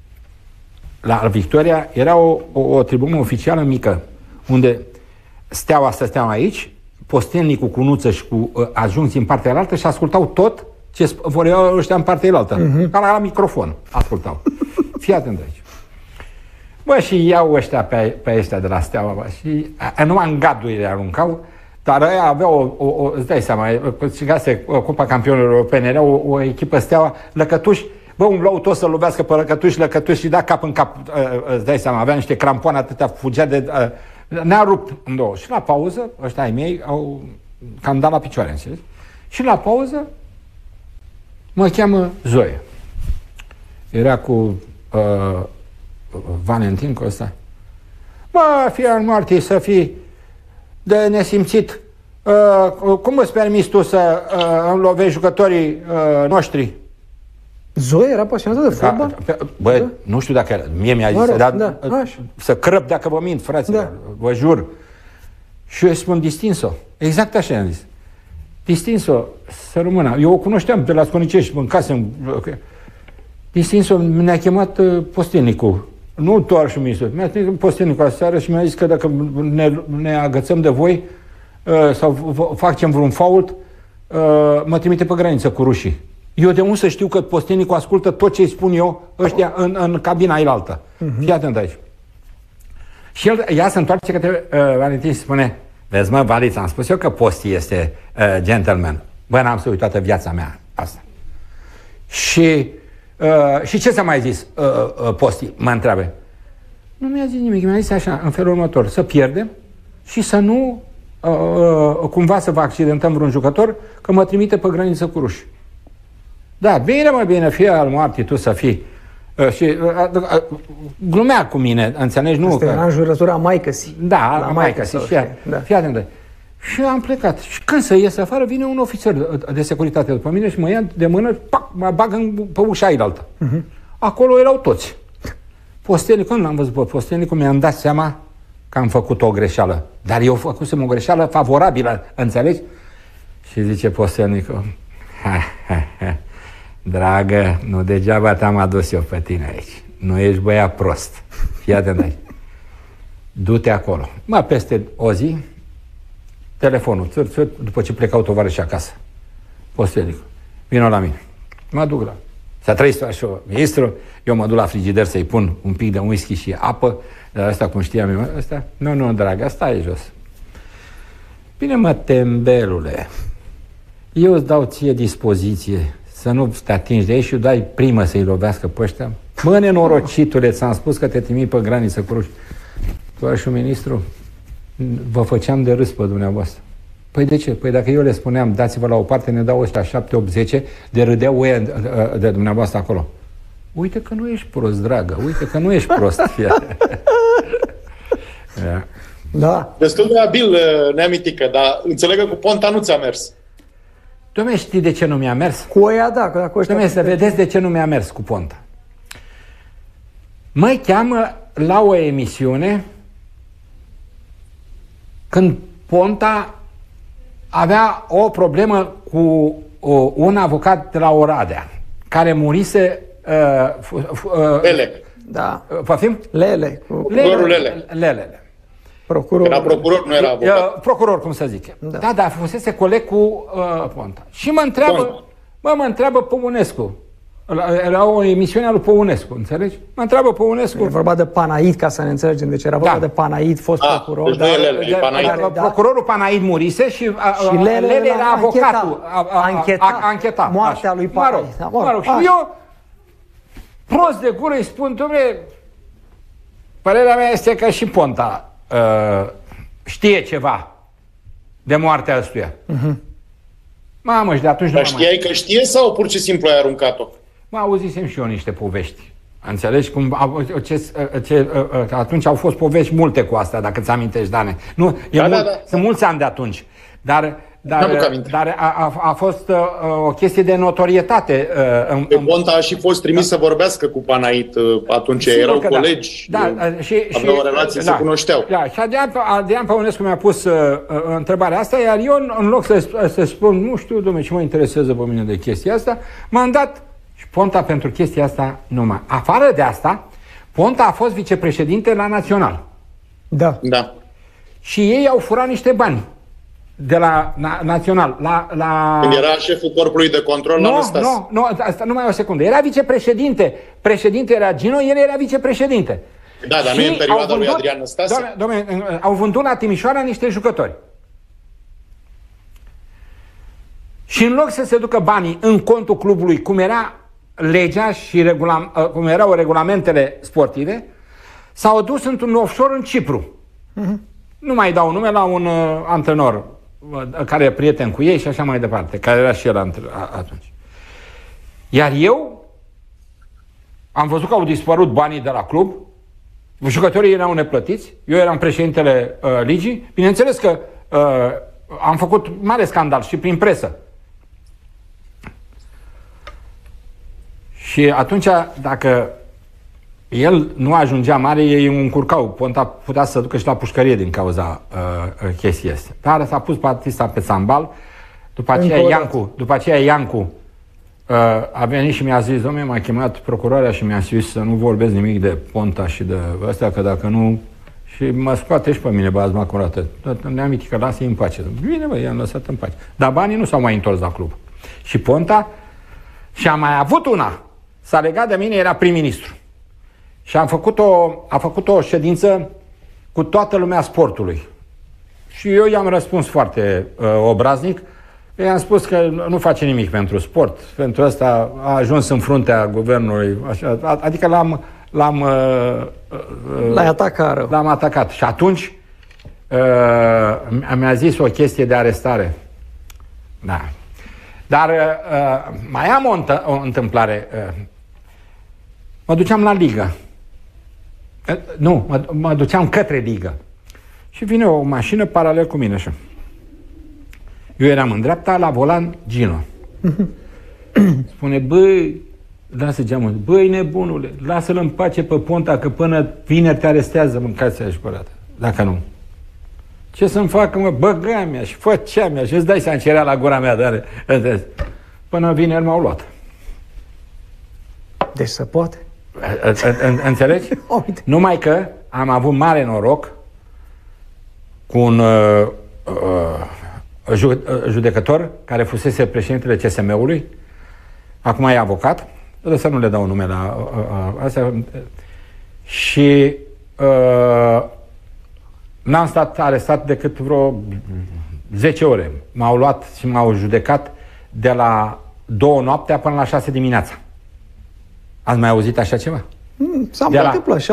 la Victoria era o, o, o tribună oficială mică, unde Steaua stăteau aici, postelnicul cu nuță și cu uh, ajunții în partea altă și ascultau tot ce voreau ăștia în partea altă. Uh-huh. Ca la microfon ascultau. Fii atent aici. Bă, și iau ăștia pe, pe ăștia de la Steaua, bă, și a, numai în garduri le aruncau, dar ăia aveau o, o, o îți dai seama, câștigase Cupa Campionilor Europene, era o, o echipă Steaua, lăcătuși, bă, umblau toți să lovească pe lăcătuși, lăcătuși și da cap în cap, îți dai seama, avea niște crampoane atâtea, fugea de... Ne-a rupt în două. Și la pauză, ăștia ai mei au cam dat la picioare, înțelegi? Și la pauză mă cheamă Zoe. Era cu uh, Valentin, cu ăsta. Bă, fie al morții să fii de nesimțit. Uh, cum îți permiți tu să uh, îmi lovești jucătorii uh, noștri? Zoe era pasionată de fotbal? Da, bă, da. Nu știu dacă era. Mie mi-a zis, da, da, să crăp dacă vă mint, fraților, da. Vă jur. Și eu îi spun distinso. Exact așa am zis. Distinso, să rămână. Eu o cunoșteam de la Sconicești, mâncasem. Distinso ne-a chemat uh, postelnicul. Nu doar și ministrul. Mi-a trimis postelnicul aseară și mi-a zis că dacă ne, ne agățăm de voi uh, sau facem vreun fault, uh, mă trimite pe graniță cu rușii. Eu de unde să știu că postelnicul ascultă tot ce îi spun eu ăștia în, în cabina ailaltă. Uh-huh. Fii atent aici. Și el, ea se întoarce către uh, Valentin și spune: vezi, mă, Vali, ți-am spus eu că Posti este uh, gentleman. Bă, n-am să uit toată viața mea asta. Și, uh, și ce s-a mai zis uh, uh, Posti? Mă întreabă. Nu mi-a zis nimic, mi-a zis așa, în felul următor: să pierdem și să nu uh, uh, cumva să vă accidentăm vreun jucător, că mă trimite pe graniță cu ruși. Da, bine, mă, bine, fie al moartii tu să fii. Uh, și uh, uh, glumea cu mine, înțelegi? Nu? Asta că... era în jurătura maică-si. Da, la maică-si. Fii, da. fii atent. Și am plecat. Și când să ies afară, vine un ofițer de securitate după mine și mă ia de mână, pac, mă bagă în, pe ușa ailaltă. Uh-huh. Acolo erau toți. Postelnicul, când l-am văzut pe postelnicul, mi-am dat seama că am făcut o greșeală. Dar eu făcusem o greșeală favorabilă, înțelegi? Și zice postelnicul: ha, ha, ha. Dragă, nu degeaba te-am adus eu pe tine aici. Nu ești băiat prost. Fii atent aici. Du-te acolo. Mă, peste o zi, telefonul, țăr, țăr, după ce plecau tovarășii acasă. Postelnicul: vină la mine. Mă duc la... S-a trăit așa, ministru, eu mă duc la frigider să-i pun un pic de whisky și apă, dar asta, cum știam eu, asta, nu, nu, dragă, stai jos. Bine, mă, tembelule, eu îți dau ție dispoziție să nu te atingi de ei și dai primă să-i lovească pe ăștia. Mă, nenorocitule, ți-am spus că te trimit pe graniță cu ruși. Doar și un ministru, vă făceam de râs pe dumneavoastră. Păi de ce? Păi dacă eu le spuneam, dați-vă la o parte, ne dau ăștia șapte, opt, zece, de râdeau ăia de dumneavoastră acolo. Uite că nu ești prost, dragă, uite că nu ești prost. Da. Destul de abil, Neamitică, dar înțeleg că cu Ponta nu ți-a mers. Dom'le, știi de ce nu mi-a mers? Cu oia, da. Cu ăștia... Dom'le, să vedeți de ce nu mi-a mers cu Ponta. Mă cheamă la o emisiune când Ponta avea o problemă cu uh, un avocat de la Oradea, care murise... Uh, uh, Lele. Da. Uh, Poftim? Lele. Cu... Procurorul Lele. Lele. Procuror. Era procuror, nu era avocat. Uh, procuror, cum să zic. Da, da, da fusese coleg cu uh, Ponta. Și mă întreabă, Ponta. mă, mă întreabă Păunescu. Era o emisiune a lui Păunescu, înțelegi? Mă întreabă Păunescu. E vorba de Panaid, ca să ne înțelegem. Deci era vorba Da. de Panaid, fost Ah, procuror. deci nu e Lele, e Panaid. Dar- da. Procurorul Panaid murise și, a, Și Lele Lele l-a era avocatul. anchetat. A, a, Ancheta. a, a, ancheta. Moartea Așa. lui Panaid. Mă rog, Da, mă rog, mă rog. Și așa. eu, prost de gură, îi spun, dom'le, părerea mea este că și Ponta uh, știe ceva de moartea ăstuia. Uh-huh. Mamă, și de atunci Dar nu mai... știai că știe sau pur și simplu ai aruncat-o? Mă, auzisem și eu niște povești. Înțelegi? Cum, ce, ce, atunci au fost povești multe cu asta, dacă ți amintești, Dane. Nu, e Da, mult, da, da. Sunt mulți ani de atunci. Dar, N-aduc dar, aminte. dar a, a, a fost uh, o chestie de notorietate. Uh, în, Pe în, Ponta a și fost trimis să vorbească cu Panaid uh, atunci. Sigur Erau că da. colegi, Da, uh, și, aveau și, o relație, da, se cunoșteau. Da, și Adrian, Adrian Păunescu mi-a pus uh, uh, întrebarea asta, iar eu, în loc să, să spun, nu știu, dom'le, ce mă interesează pe mine de chestia asta, m-am dat și Ponta pentru chestia asta numai. Afară de asta, Ponta a fost vicepreședinte la Național. Da. Da. Și ei au furat niște bani de la na, Național. La, la... Când era șeful corpului de control la Nu, Năstase. nu, nu, asta numai o secundă. Era vicepreședinte. Președinte era Gino, el era vicepreședinte. Da, dar nu Și e în perioada au lui vândut- Adrian Năstase? Doamne, doamne, au vândut la Timișoara niște jucători. Și în loc să se ducă banii în contul clubului, cum era legea și regula, cum erau regulamentele sportive, s-au dus într-un offshore în Cipru. Uh-huh. Nu mai dau nume, la un uh, antrenor uh, care e prieten cu ei și așa mai departe, care era și el antre- a- atunci. Iar eu am văzut că au dispărut banii de la club, jucătorii erau neplătiți, eu eram președintele uh, ligii, bineînțeles că uh, am făcut mare scandal și prin presă. Și atunci, dacă el nu ajungea mare, ei îi încurcau. Ponta putea să ducă și la pușcărie din cauza uh, chestiei astea. Dar s-a pus Batista pe țambal. După aceea Iancu, după aceea Iancu uh, a venit și mi-a zis, dom'le, m-a chemat procurarea și mi-a zis să nu vorbesc nimic de Ponta și de ăstea, că dacă nu... Și mă scoate și pe mine, bă, azi m-a curată. Ne-am amintit că lasă-i în pace. Bine, bă, i-am lăsat în pace. Dar banii nu s-au mai întors la club. Și Ponta... Și am mai avut una. S-a legat de mine, era prim-ministru. Și am făcut o, a făcut o ședință cu toată lumea sportului. Și eu i-am răspuns foarte uh, obraznic. I-am spus că nu face nimic pentru sport. Pentru asta a ajuns în fruntea guvernului. Așa, adică l-am... L-am, uh, uh, L-ai atacat. L-am atacat. Și atunci uh, mi-a zis o chestie de arestare. Da. Dar uh, mai am o, întă- o întâmplare. Uh, mă duceam la ligă. Uh, nu, mă, mă duceam către ligă. Și vine o mașină paralel cu mine așa. Eu eram în dreapta, la volan Gino. Spune, băi, lasă geamul, băi nebunule, lasă-l în pace pe Ponta, că până vineri te arestează, mâncați-a școlată. Dacă nu. Ce să-mi facă, mă, băga mea și făcea mea și îți dai seama ce era la gura mea, dar până vineri m-au luat. Deci se poate. Înțelegi? Numai că am avut mare noroc cu un uh, uh, judecător care fusese președintele C S M-ului, acum e avocat, să nu le dau nume la uh, uh, astea, și uh, n-am stat arestat decât vreo zece ore. M-au luat și m-au judecat de la două noaptea până la șase dimineața. Ați mai auzit așa ceva? Mm, s-a mai întâmplat așa.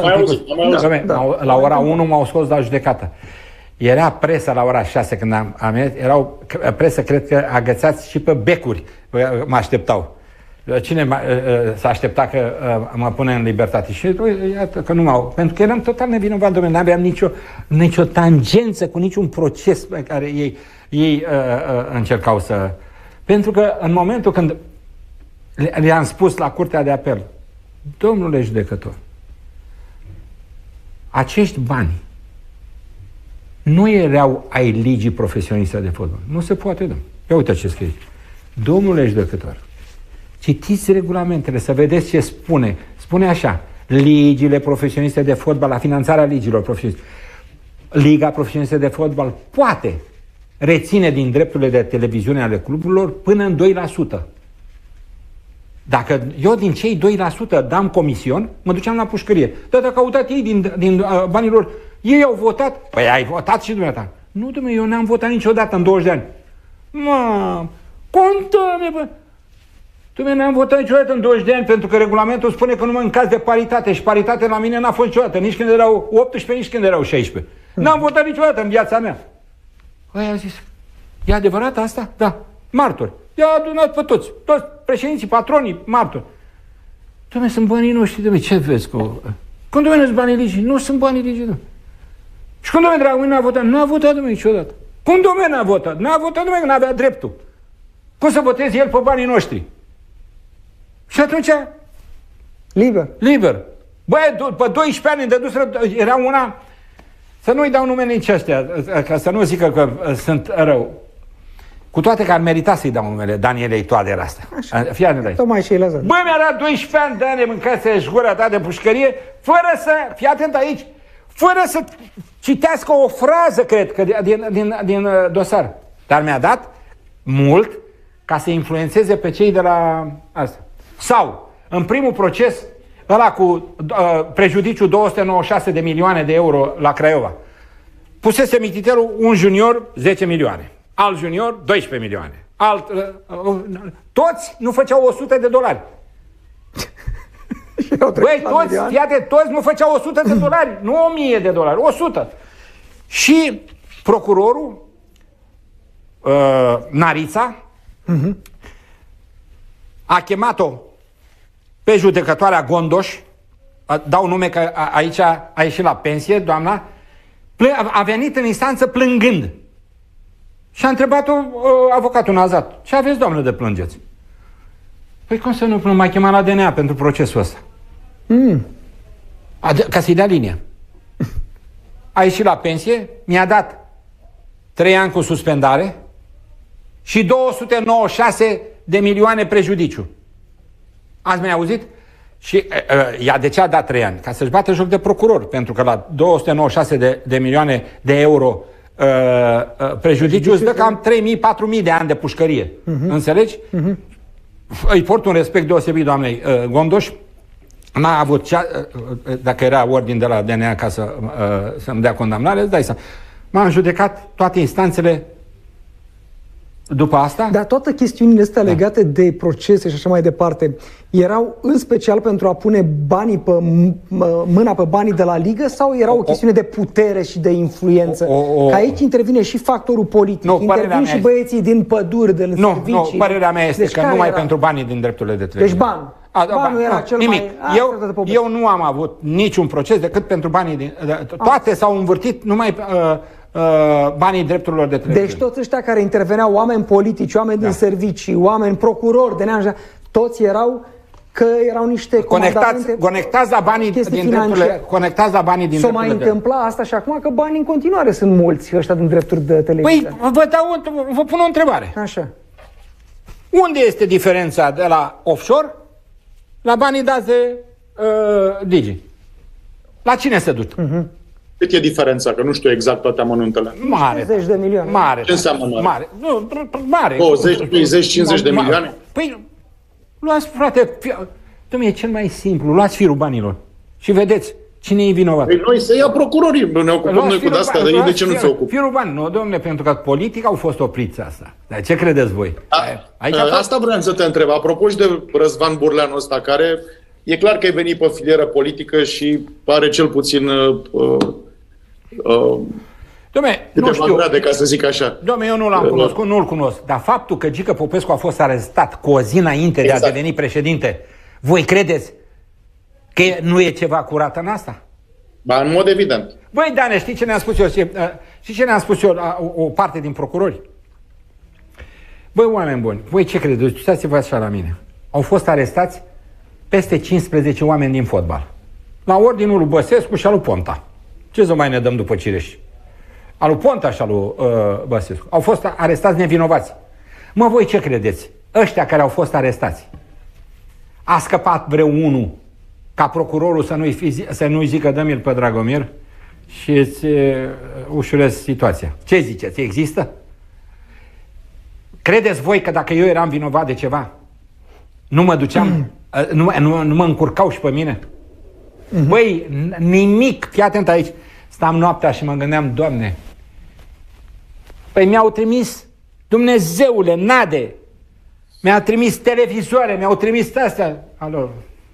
La ora unu m-au scos la judecată. Era presă la ora șase când am, am erau presă, cred că agățați și pe becuri mă așteptau. Cine s-a așteptat că mă pune în libertate? Și iată că nu m-au... Pentru că eram total nevinovat, domnule, n-aveam nicio, nicio tangență cu niciun proces pe care ei, ei uh, uh, încercau să... Pentru că în momentul când le-am spus la Curtea de Apel, domnule judecător, acești bani nu erau ai ligii profesioniste de fotbal. Nu se poate, domnule. Ia uite ce scrie. Domnule judecător, citiți regulamentele, să vedeți ce spune. Spune așa, ligile profesioniste de fotbal, la finanțarea ligilor profesioniste. Liga profesionistă de fotbal poate reține din drepturile de televiziune ale cluburilor până în doi la sută. Dacă eu din cei doi la sută dam comision, mă duceam la pușcărie. Dar dacă au dat ei din, din uh, banilor, ei au votat. Păi ai votat și dumneata. Nu, domnule, eu n-am votat niciodată în douăzeci de ani. Mă, contăm, bă. Dom'le, n-am votat niciodată în douăzeci de ani pentru că regulamentul spune că numai în caz de paritate și paritate la mine n-a fost niciodată, nici când erau optsprezece, nici când erau șaisprezece. N-am votat niciodată în viața mea. Păi a zis, e adevărat asta? Da, martori. I-a adunat pe toți, toți președinții, patronii, martori. Dom'le, sunt banii noștri, dom'le, ce vezi cu... Când, dom'le, sunt banii ligii? Nu sunt banii ligii, dom'le. Și când, dom'le, Dragomir n-a votat? N-a votat, dom'le, niciodată. Cum, dom'le, n-a votat? N-a votat, dom'le, că n-avea dreptul. Cum să voteze el pe banii noștri? Și atunci... Liber. Liber. Băi, pe doisprezece ani îmi dăduseră... Era una... Să nu-i dau numele nici astea, ca să nu zică că sunt rău. Cu toate că ar merita să-i dau numele Danielei Toader asta. Fii atent. Tocmai și lăsat. Băi, mi-a dat doisprezece ani de ani mâncase-și gura ta de pușcărie, fără să... Fii atent aici. Fără să citească o frază, cred, că din, din, din dosar. Dar mi-a dat mult ca să influențeze pe cei de la asta. Sau, în primul proces, ăla cu uh, prejudiciu două sute nouăzeci și șase de milioane de euro la Craiova, pusese mititerul un junior zece milioane, alt junior doisprezece milioane, alt, uh, uh, toți nu făceau o sută de dolari. Băi, toți, fiate, toți nu făceau o sută de dolari, nu o mie de dolari, o sută. Și procurorul uh, Narița uh-huh. a chemat-o pe judecătoarea Gondoș, dau nume că aici a ieșit la pensie, doamna, a venit în instanță plângând. Și a întrebat-o avocatul Nazat, ce aveți, doamnă, de plângeți? Păi cum să nu plâng, m-a chemat la D N A pentru procesul ăsta. Mm. Ca să-i dea linia. A ieșit la pensie, mi-a dat trei ani cu suspendare și două sute nouăzeci și șase de milioane prejudiciu. Ați mai auzit? Și uh, ea de ce a dat trei ani? Ca să-și bată joc de procuror, pentru că la două sute nouăzeci și șase de, de milioane de euro uh, uh, prejudiciu îți dă cam trei mii patru mii de ani de pușcărie. Uh-huh. Înțelegi? Uh-huh. Îi port un respect deosebit doamnei uh, Gondoș. N-a avut cea, uh, dacă era ordin de la D N A ca să, uh, să-mi dea condamnare, îți dai seama. M-am judecat toate instanțele după asta? Dar toate chestiunile astea da. legate de procese și așa mai departe erau în special pentru a pune banii pe mâna pe banii de la ligă sau erau o, o chestiune de putere și de influență? O, o, o, Că aici intervine și factorul politic, nu, intervin și băieții din păduri, din nu, servicii. Nu, părerea mea este deci că numai era? pentru banii din drepturile de televiziune. Deci bani. A, Banul era cel nimic. mai... Eu, eu nu am avut niciun proces decât pentru banii din... Toate s-au învârtit numai... Uh, Uh, banii drepturilor de televiziune. Deci toți ăștia care interveneau, oameni politici, oameni da. din servicii, oameni procurori, de neamja, toți erau că erau niște conectați, conectați la banii din drepturile, conectați la banii din S-o mai întâmpla asta și acum că banii în continuare sunt mulți ăștia din drepturi de televiziune. Păi, vă, dau, vă pun o întrebare. Așa. Unde este diferența de la offshore la banii dați de uh, Digi? La cine se duce? Uh-huh. Cât e diferența? Că nu știu exact toate amănuntele. Mare. cincizeci de milioane. Mare. Ce înseamnă mare? Mare. Nu, mare. douăzeci, treizeci, cincizeci de milioane? Păi, luați, frate, dom'le, e cel mai simplu. Luați firul banilor și vedeți cine e vinovat. Păi noi să ia procurorii. Ne ocupăm noi cu asta, de ei de ce nu se ocupă? Firul bani, nu, dom'le, pentru că politica au fost opriți asta. Dar ce credeți voi? A, Aici a, asta vreau să te întreb. Apropo și de Răzvan Burleanu ăsta, care e clar că ai venit pe filieră politică și pare cel puțin... Uh, Uh, Dom'le, nu știu. Grade, ca să zic așa. Dom'le, eu nu l-am cunoscut, nu-l cunosc. Dar faptul că Gică Popescu a fost arestat cu o zi înainte exact. de a deveni președinte, voi credeți că nu e ceva curat în asta? Ba, în mod evident. Băi, Dane, știi ce ne-am spus eu? Știi ce ne-am spus eu la o, o parte din procurori? Băi, oameni buni, voi ce credeți? Uitați-vă așa la mine. Au fost arestați peste cincisprezece oameni din fotbal. La ordinul lui Băsescu și al lui Ponta. Ce să mai ne dăm după Cireș? Al lui Ponta și al lui uh, Băsescu. Au fost arestați nevinovați. Mă, voi ce credeți? Ăștia care au fost arestați, a scăpat vreunul ca procurorul să nu-i, să nu-i zică dă-mi-l pe Dragomir și îți uh, ușurez situația? Ce ziceți? Există? Credeți voi că dacă eu eram vinovat de ceva, nu mă duceam, mm. uh, nu, nu, nu mă încurcau și pe mine? Mm-hmm. Băi, nimic, fii atent aici. Stam noaptea și mă gândeam, Doamne, păi mi-au trimis, Dumnezeule, nade, mi-au trimis televizoare, mi-au trimis astea. Alo,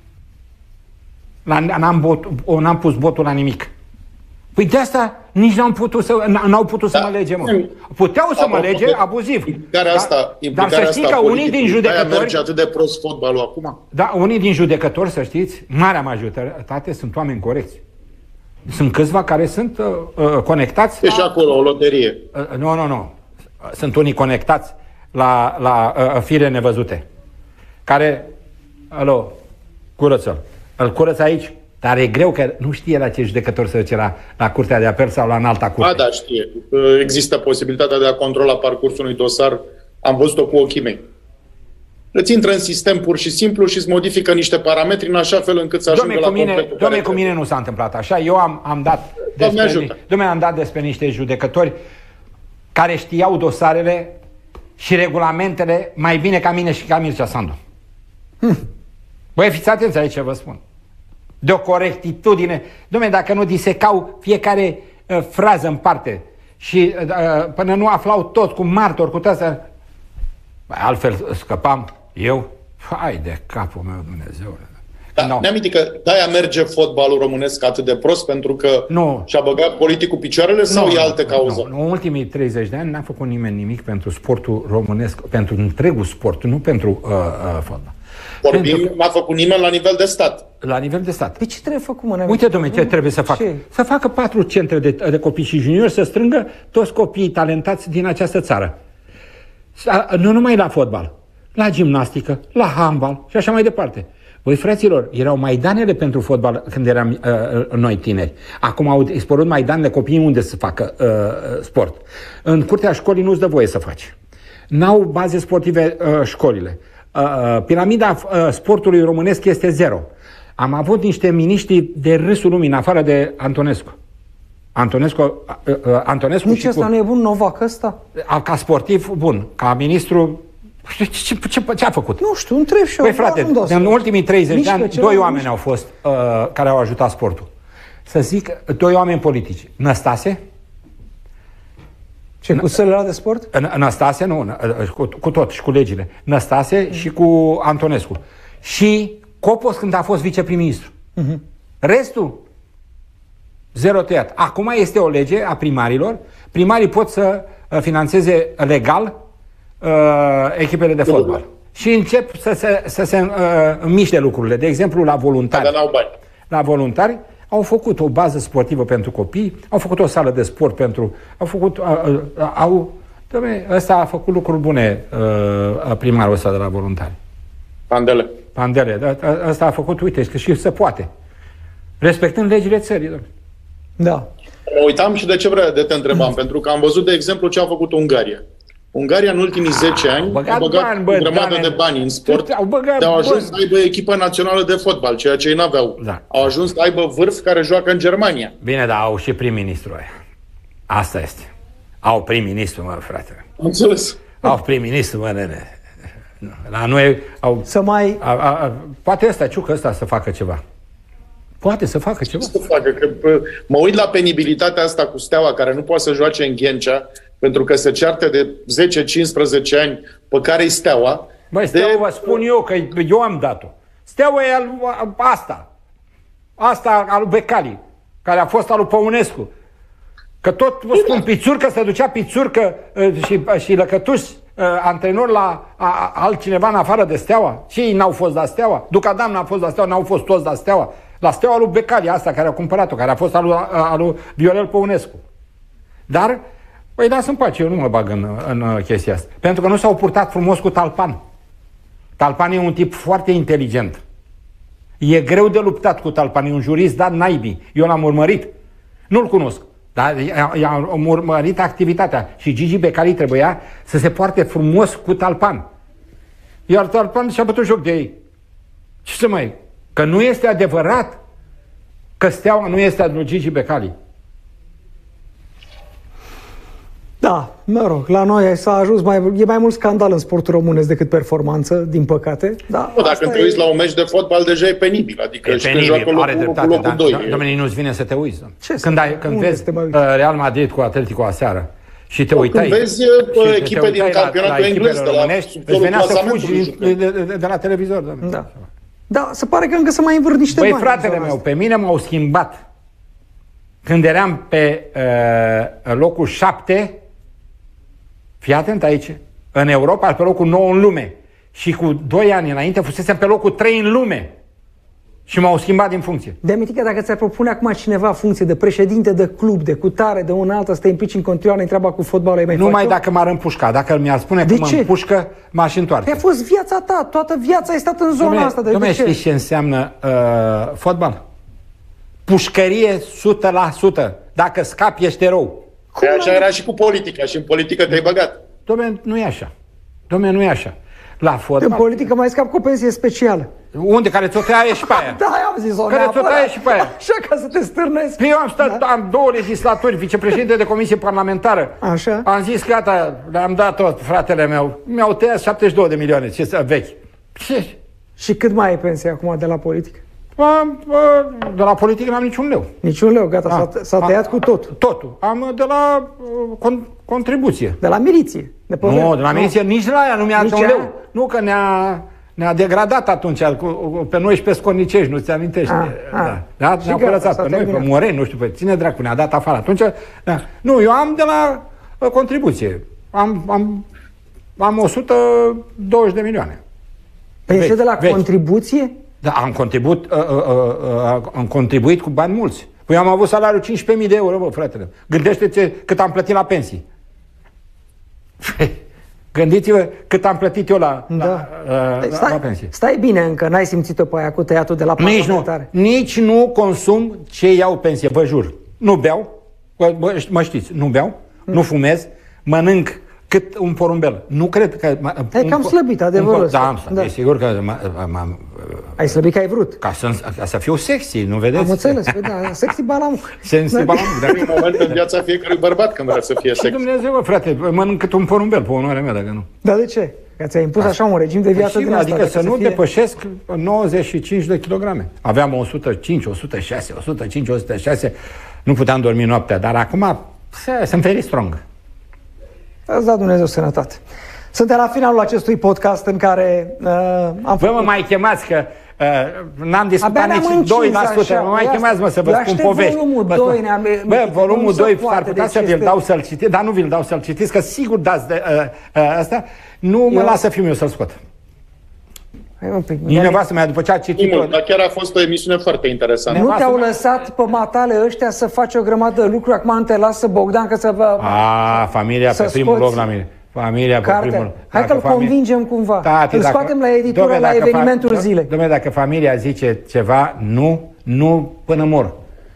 n-am, bot, n-am pus botul la nimic. Păi de asta nici n-am putut să, n-au putut da. să mă lege, mă. Puteau să mă lege abuziv. Implicarea asta, dar să știi că unii din judecători... merge atât de prost fotbalul acum? Da, unii din judecători, să știți, marea majoritate sunt oameni corecți. Sunt câțiva care sunt uh, uh, conectați. E și acolo o loterie. Uh, nu, nu, nu. Sunt unii conectați la, la uh, fire nevăzute. Care, alo, curăță-l. Îl curăță aici, dar e greu că nu știe la ce judecător să duce la, la Curtea de Apel sau la înalta curte. A, da, știe. Există posibilitatea de a controla parcursul unui dosar. Am văzut-o cu ochii mei. Îți intră în sistem pur și simplu și îți modifică niște parametri în așa fel încât să ajungă la completul. Dom'le, cu mine nu s-a întâmplat așa. Eu am, am dat despre, dom'le, am dat despre niște judecători care știau dosarele și regulamentele mai bine ca mine și ca Mircea Sandu. Hm. Băi, fiți atenți aici ce vă spun. De o corectitudine. Dom'le, dacă nu disecau fiecare uh, frază în parte și uh, până nu aflau tot cu martori, cu toate. Altfel scăpam eu. Hai de capul meu, Dumnezeule. Da, no. Ne-am amintit că de-aia merge fotbalul românesc atât de prost, pentru că no. și-a băgat politicul picioarele sau no, e altă cauză? No. În ultimii treizeci de ani n-a făcut nimeni nimic pentru sportul românesc, pentru întregul sport, nu pentru uh, uh, fotbal. Vorbim, pentru... n-a făcut nimeni la nivel de stat. La nivel de stat. Pe ce trebuie făcut, mă? Uite, dom'le, ce trebuie să facă? Să facă patru centre de, de copii și juniori, să strângă toți copiii talentați din această țară. Nu numai la fotbal, la gimnastică, la handbal și așa mai departe. Voi, fraților, erau maidanele pentru fotbal când eram uh, noi tineri. Acum au dispărut maidanele copiii unde să facă uh, sport. În curtea școlii nu-ți dă voie să faci. N-au baze sportive uh, școlile. Uh, piramida uh, sportului românesc este zero. Am avut niște miniștri de râsul lumii, în afară de Antonescu. Antonescu, uh, uh, Antonescu Nici ăsta cu... nu e bun, Novac ăsta? Ca sportiv, bun. Ca ministru, ce, ce, ce, ce a făcut? Nu știu, întreb și eu. Păi frate, în ultimii treizeci de ani, doi oameni au fost uh, care au ajutat sportul. Să zic, doi oameni politici. Năstase? Ce, cu sălile de sport? Năstase, nu, cu, cu tot, și cu legile. Năstase mm. și cu Antonescu. Și Copos când a fost viceprim-ministru. Mm-hmm. Restul, zero tăiat. Acum este o lege a primarilor. Primarii pot să finanțeze legal uh, echipele de fotbal. Și încep să se, să se uh, miște lucrurile. De exemplu, la voluntari. La voluntari au făcut o bază sportivă pentru copii, au făcut o sală de sport pentru... Au făcut... Uh, uh, au, Doamne, ăsta a făcut lucruri bune, uh, primarul ăsta de la voluntari. Pandele. Pandele. Ăsta a făcut, uite, că și se poate. Respectând legile țării, Doamne. Da. Mă uitam și de ce vreau de te întrebam, pentru că am văzut, de exemplu, ce a făcut Ungaria. Ungaria în ultimii zece ani băgat a băgat bani, bă, o grămadă Dane, de bani în sport, au băgat, de au ajuns bă. să aibă echipă națională de fotbal, ceea ce ei n-aveau. Da. Au ajuns să aibă vârf care joacă în Germania. Bine, dar au și prim-ministru aia. Asta este. Au prim-ministru, mă, frate. Înțeles. Au prim-ministru, mă, nene. La noi au... Să mai... A, a, a, poate ăsta, Ciucă ăsta să facă ceva. Poate să facă ceva. Să facă, că, mă uit la penibilitatea asta cu Steaua, care nu poate să joace în Ghencea, pentru că se ceartă de zece cincisprezece ani pe care-i Steaua. Băi, Steaua, de... vă spun eu, că eu am dat-o. Steaua e al, asta. Asta al lui Becali, care a fost al lui Păunescu. Că tot vă spun, Pițurcă, se ducea Pițurcă și, și Lăcătuș, antrenor la a, a, altcineva în afară de Steaua. Și ei n-au fost la Steaua. Ducadam n-a fost la Steaua, n-au fost toți la Steaua. La Steaua lui Becali, asta care a cumpărat-o, care a fost al lui, al lui Viorel Păunescu. Dar, păi lasă în pace, eu nu mă bag în, în chestia asta. Pentru că nu s-au purtat frumos cu Talpan. Talpan e un tip foarte inteligent. E greu de luptat cu Talpan, e un jurist, dar naibii. Eu l-am urmărit. Nu-l cunosc. Dar i-am urmărit activitatea. Și Gigi Becali trebuia să se poarte frumos cu Talpan. Iar Talpan și-a bătut joc de ei. Ce să mai... Că nu este adevărat că Steaua nu este a lui Gigi Becali. Da, mă rog, la noi s-a ajuns mai... E mai mult scandal în sportul românesc decât performanță, din păcate. Da, nu, dacă te uiți e... la un meci de fotbal, deja e penibil. Adică e și penibil, când joacă are locul, dreptate, locul dar, doi. Dom'le, nu-ți vine să te uiți. Ce când ai, când vezi Real Madrid cu Atletico aseară și te uitai... Când vezi echipe din campionatul englez, de la îți venea să fugi de, de, de, de la televizor. Da. Da, se pare că încă să mai învârt niște băi, bani. Băi, fratele meu, pe mine m-au schimbat. Când eram pe uh, locul șapte, fii atent aici, în Europa, pe locul nouă în lume. Și cu doi ani înainte fusesem pe locul trei în lume. Și m-au schimbat din funcție. Demitică, dacă ți-ar propune acum cineva funcție de președinte de club, de cutare, de una altă, să te implici în continuare în treaba cu fotbalul, mai numai dacă m-ar împușca. Dacă mi-ar spune de că ce? mă împușcă, m-aș întoarce. A fost viața ta, toată viața ai stat în zona Dom'le, asta. De dom'le, ce? știți ce înseamnă uh, fotbal? Pușcărie o sută la sută. Dacă scapi, ești erou. Cum de așa era și cu politica. Și în politică te-ai băgat. Dom'le, nu e așa. Dom'le, nu e așa. La fotbal... În politică mai scap cu o pensie specială. Unde? Care ți-o taie și pe aia? Da, am zis-o. Care ți-o taie și pe aia? Așa, ca să te stârnesc. Eu am stat, da? am două legislaturi, vicepreședinte de comisie parlamentară. Așa. Am zis, gata, le-am dat tot, fratele meu. Mi-au tăiat șaptezeci și două de milioane, ce să vechi. Ce? Și cât mai ai pensie acum de la politică? De la politică n-am niciun leu. Niciun leu, gata, s-a tăiat cu totul. Totul. Am de la con, contribuție. De la miliție. De nu, de la miliție, nici de la ea nu mi-a dat un leu. Nu, că ne-a, ne-a degradat atunci, cu, pe noi și pe scornicești, nu ți amintești? A, da. a. Da? Ne-a părățat pe noi, pe Moreni, nu știu, pe cine dracu ne-a dat afară. Atunci, da. Nu, eu am de la uh, contribuție. Am, am, am o sută douăzeci de milioane. Pensie de la vechi. Contribuție? Da, am contribuit, uh, uh, uh, am contribuit cu bani mulți. Păi eu am avut salariul cincisprezece mii de euro, bă, fratele. Gândește-te cât am plătit la pensii. Gândiți-vă cât am plătit eu la, da. la, uh, stai, la pensie. Stai bine încă, n-ai simțit-o pe aia cu tăiatul de la parlamentare. Nici nu, nici nu consum ce iau pensie, vă jur. Nu beau, bă, mă știți, nu beau, mm. nu fumez, mănânc cât un porumbel. Nu cred că... Ai cam slăbit, adevărul ăsta. Da, am slăbit, da. Sigur că m-am... Ai slăbit că ai vrut. Ca să, ca să fiu sexy, nu vedeți? Am înțeles, da, sexy balamuc. Sexy balamuc, da. E un moment în viața fiecărui bărbat când vrea să fie sexy. Dumnezeu, bă, frate, mănânc cât un porumbel, pe onoarea mea, dacă nu. Dar de ce? Că ți-ai impus așa un regim de viață din asta. Adică să nu depășesc nouăzeci și cinci de kilograme. Aveam o sută cinci, o sută șase, o sută cinci, o sută șase, nu puteam dormi noaptea, dar acum sunt very strong. Îți da Dumnezeu sănătate. Suntem la finalul acestui podcast în care uh, am Vă mă mai chemați că uh, n-am discutat nici doi la sută. Mă mai chemați, mă, să vă spun povești. Volumul doi, bă, volumul doi s-ar putea să vi-l dau să-l citiți, dar nu vi-l dau să-l citiți, că sigur dați de uh, uh, asta. Nu mă las să fiu eu să-l scot. Nici nevastă mea, după ce a citit... Imul, dar chiar a fost o emisiune foarte interesantă. Nu te-au lăsat pe matale ăștia să faci o grămadă de lucruri, acum te lasă Bogdan că să vă... A, familia pe primul loc la mine. Familia pe primul loc. Hai că-l convingem cumva. Îl scoatem la editură, la evenimentul zilei. Dom'le, dacă familia zice ceva, nu, nu până mor.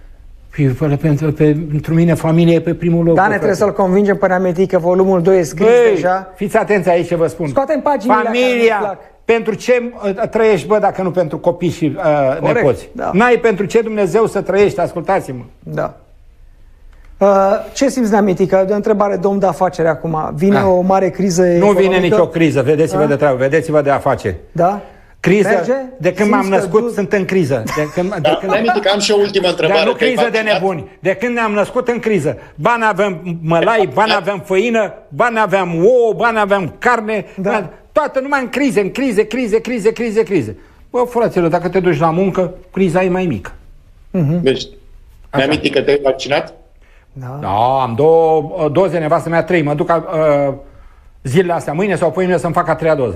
Pentru mine familia e pe primul loc. Da, ne trebuie să-l convingem până aminti că volumul doi e scris deja. Fiți atenți aici ce vă spun. Scoatem paginile. Familia, pentru ce trăiești, bă, dacă nu pentru copii și uh, nepoți? Da. N-ai pentru ce Dumnezeu să trăiești, ascultați-mă. Da. Uh, ce simți, Neamitică? De o întrebare, domn de afaceri acum. Vine ah. o mare criză Nu economică? vine nicio criză, vedeți-vă de treabă, vedeți-vă de afaceri. Da? Criză, merge? De când m-am născut du... sunt în criză. De când, da, de când... Neamitică, am și o ultimă întrebare. Dar nu criză de nebuni. De când ne-am născut în criză. Bani aveam mălai, bani aveam făină, bani aveam ouă, bani aveam carne, da. Bani... toată numai în crize, în crize, crize, crize, crize, crize. Bă, fraților, dacă te duci la muncă, criza e mai mică. Uh-huh. Deci, Neamitică, te-ai vaccinat? Da. Da, am două doze, nevastă mea trei. Mă duc uh, zilele astea, mâine sau poimine să-mi fac a treia doză.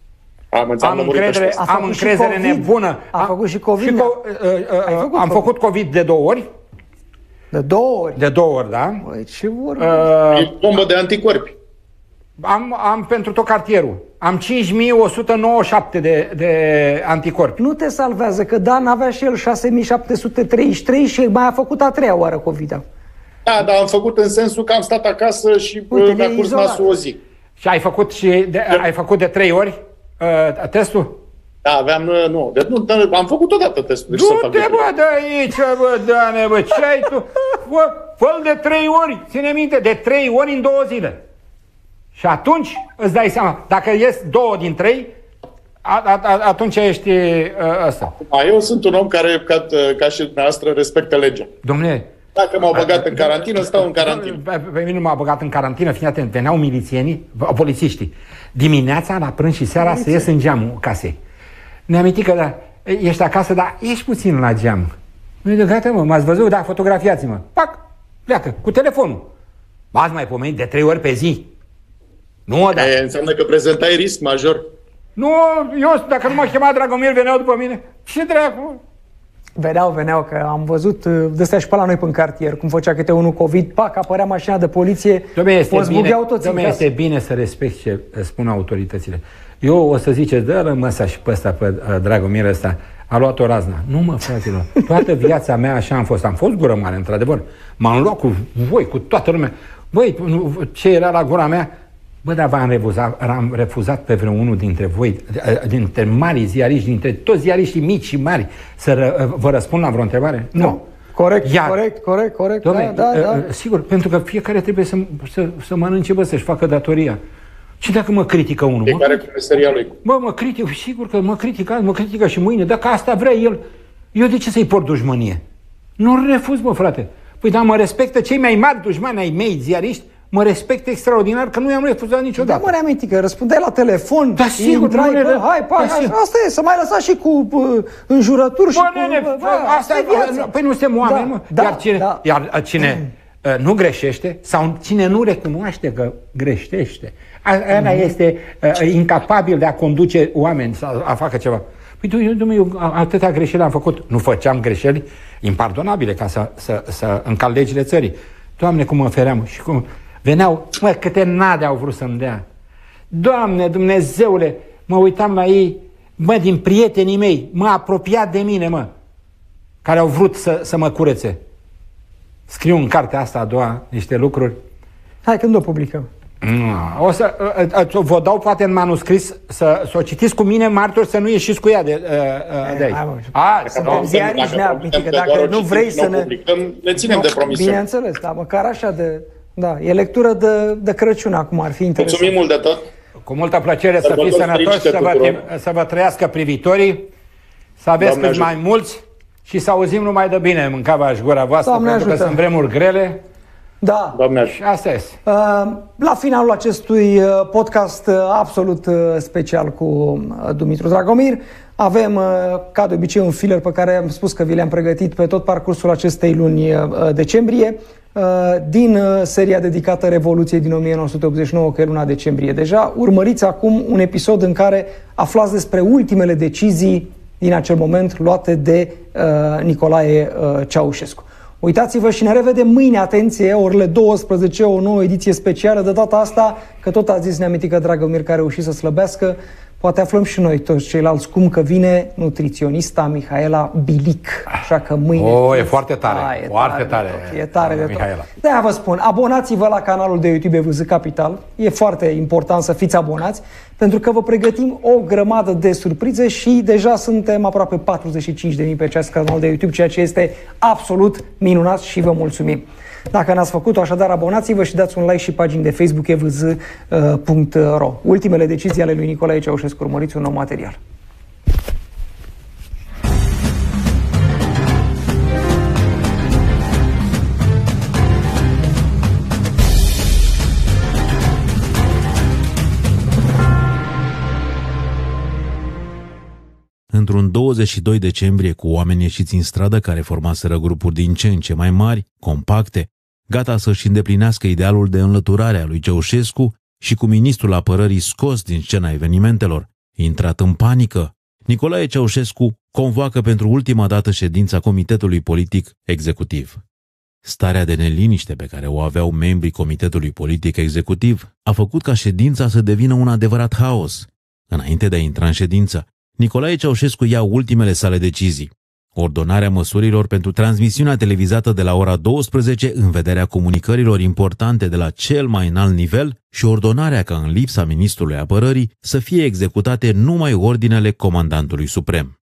Am, am încredere, am încredere nebună. A făcut și COVID. Și co- uh, uh, făcut am COVID. făcut COVID de două ori. De două ori? De două ori, da. Băi, ce vorbă? Uh, E bombă de anticorpi. am, am pentru tot cartierul. Am cinci mii o sută nouăzeci și șapte de, de anticorpi. Nu te salvează, că Dan avea și el șase mii șapte sute treizeci și trei și mai a făcut a treia oară COVID. Da, dar am făcut în sensul că am stat acasă și Uite, mi-a ne-ai curs izolat. nasul o zi. Și ai făcut și de, ai făcut de trei ori uh, testul? Da, aveam, nu, de, nu de, am făcut odată testul. Deci să fac Du-te, de bă, de aici, bă, Dane, bă, ce ai tu? Bă, fă-l de trei ori, ține minte, de trei ori în două zile. Și atunci îți dai seama, dacă ies două din trei, a, a, a, atunci ești uh, ăsta. Eu sunt un om care, ca, ca și dumneavoastră, respectă legea. Dom'le, Dacă m-au băgat în carantină, stau în carantină. Pe, pe mine nu m-a băgat în carantină, fii atent, veneau milițienii, polițiștii. Dimineața, la prânz și seara, să ies în geamul casei. Ne-am amintit că da, ești acasă, dar ești puțin la geam. Nu de gata, mă, m-ați văzut? Da, fotografiați-mă. Pac, pleacă, cu telefonul. M-ați mai pomenit de trei ori pe zi. Nu, da. E, înseamnă că prezentai risc major. Nu, eu, dacă nu m-a chemat Dragomir, veneau după mine. Ce dracu? Veneau, veneau, că am văzut de-astea și pe la noi pe cartier, cum făcea câte unul COVID, pac, apărea mașina de poliție, o zbugeau toți în casă. este bine să respecti ce spun autoritățile. Eu o să ziceți, dă rămăsa și pe ăsta, pe uh, Dragomir ăsta, a luat o razna. Nu, mă, fraților, toată viața mea așa am fost. Am fost gură mare, într-adevăr. M-am luat cu voi, cu toată lumea. Băi, ce era la gura mea? Bă, dar v-am refuzat, am refuzat pe vreunul dintre voi, dintre mari ziariști, dintre toți ziariștii mici și mari, să ră, vă răspund la vreo întrebare? Nu. Nu. Corect, Iar, corect, corect, corect. Doamne, da, da, da. Sigur, pentru că fiecare trebuie să, să, să mănânce, bă, să-și facă datoria. Și dacă mă critică unul, Fiecare mă, cu meseria lui. bă, mă critic, sigur că mă critică, mă critică și mâine, dacă asta vrea el, eu de ce să-i port dușmănie? Nu refuz, bă, frate. Păi da, mă respectă cei mai mari dușmani ai mei, ziariști, mă respect extraordinar, că nu i-am refuzat niciodată. Da, mă reaminti că răspundeai la telefon, da, sigur, intrai, nu bă, le... hai, pa, da, hai, asta e, să mai lăsați și cu uh, înjurături și bă, cu... nene, bă, asta e viața. Păi nu suntem oameni, Da, mă. da, iar cine, da. iar cine uh, nu greșește sau cine nu recunoaște că greșește, ăla mm-hmm. este uh, incapabil de a conduce oameni sau a facă ceva. Păi tu, eu, eu atâtea greșeli am făcut. Nu făceam greșeli impardonabile ca să, să, să încalc legile țării. Doamne, cum mă feream și cum... Veneau, mă, câte nade au vrut să-mi dea. Doamne, Dumnezeule, mă uitam la ei, mă, din prietenii mei, mă apropiat de mine, mă, care au vrut să, să mă curețe. Scriu în cartea asta a doua niște lucruri. Hai, când o publicăm? O să vă dau poate în manuscris să, să o citiți cu mine, martori, să nu ieșiți cu ea de, de aici. A, suntem ziariști, că dacă nu vrei să ne... Ne ținem de promisiune. Bineînțeles, dar măcar așa de... Da, e lectură de, de Crăciun acum, ar fi interesant. Mulțumim mult de tot. Cu multă plăcere, să fiți sănătoși, să vă, să vă trăiască privitorii, să aveți cât mai mulți și să auzim numai de bine mâncava-și gura voastră, Doamne pentru ajută. Că sunt vremuri grele. Da. Doamne. Și asta este. La finalul acestui podcast absolut special cu Dumitru Dragomir, avem, ca de obicei, un filler pe care am spus că vi le-am pregătit pe tot parcursul acestei luni decembrie, din seria dedicată Revoluției din o mie nouă sute optzeci și nouă, că e luna decembrie deja. Urmăriți acum un episod în care aflați despre ultimele decizii din acel moment luate de uh, Nicolae uh, Ceaușescu. Uitați-vă și ne revedem mâine, atenție, orele douăsprezece, o nouă ediție specială. De data asta, că tot a zis Neamitică Dragomir că a reușit să slăbească, poate aflăm și noi toți ceilalți cum că vine nutriționista Mihaela Bilic. Așa că mâine... Oh, e foarte tare, a, e foarte tare, tare e tare de tot. Mihaela. De-aia vă spun, abonați-vă la canalul de YouTube E V Z Capital. E foarte important să fiți abonați, pentru că vă pregătim o grămadă de surprize și deja suntem aproape patruzeci și cinci de mii pe acest canal de YouTube, ceea ce este absolut minunat și vă mulțumim. Dacă n-ați făcut-o, așadar abonați-vă și dați un like și pagini de Facebook e v z punct r o. Ultimele decizii ale lui Nicolae Ceaușescu. Urmăriți un nou material. Într-un douăzeci și doi decembrie, cu oameni ieșiți în stradă care formaseră grupuri din ce în ce mai mari, compacte, gata să-și îndeplinească idealul de înlăturare a lui Ceaușescu și cu ministrul apărării scos din scena evenimentelor, intrat în panică, Nicolae Ceaușescu convoacă pentru ultima dată ședința Comitetului Politic Executiv. Starea de neliniște pe care o aveau membrii Comitetului Politic Executiv a făcut ca ședința să devină un adevărat haos. Înainte de a intra în ședință, Nicolae Ceaușescu ia ultimele sale decizii. Ordonarea măsurilor pentru transmisiunea televizată de la ora douăsprezece în vederea comunicărilor importante de la cel mai înalt nivel și ordonarea ca în lipsa ministrului apărării să fie executate numai ordinele comandantului suprem.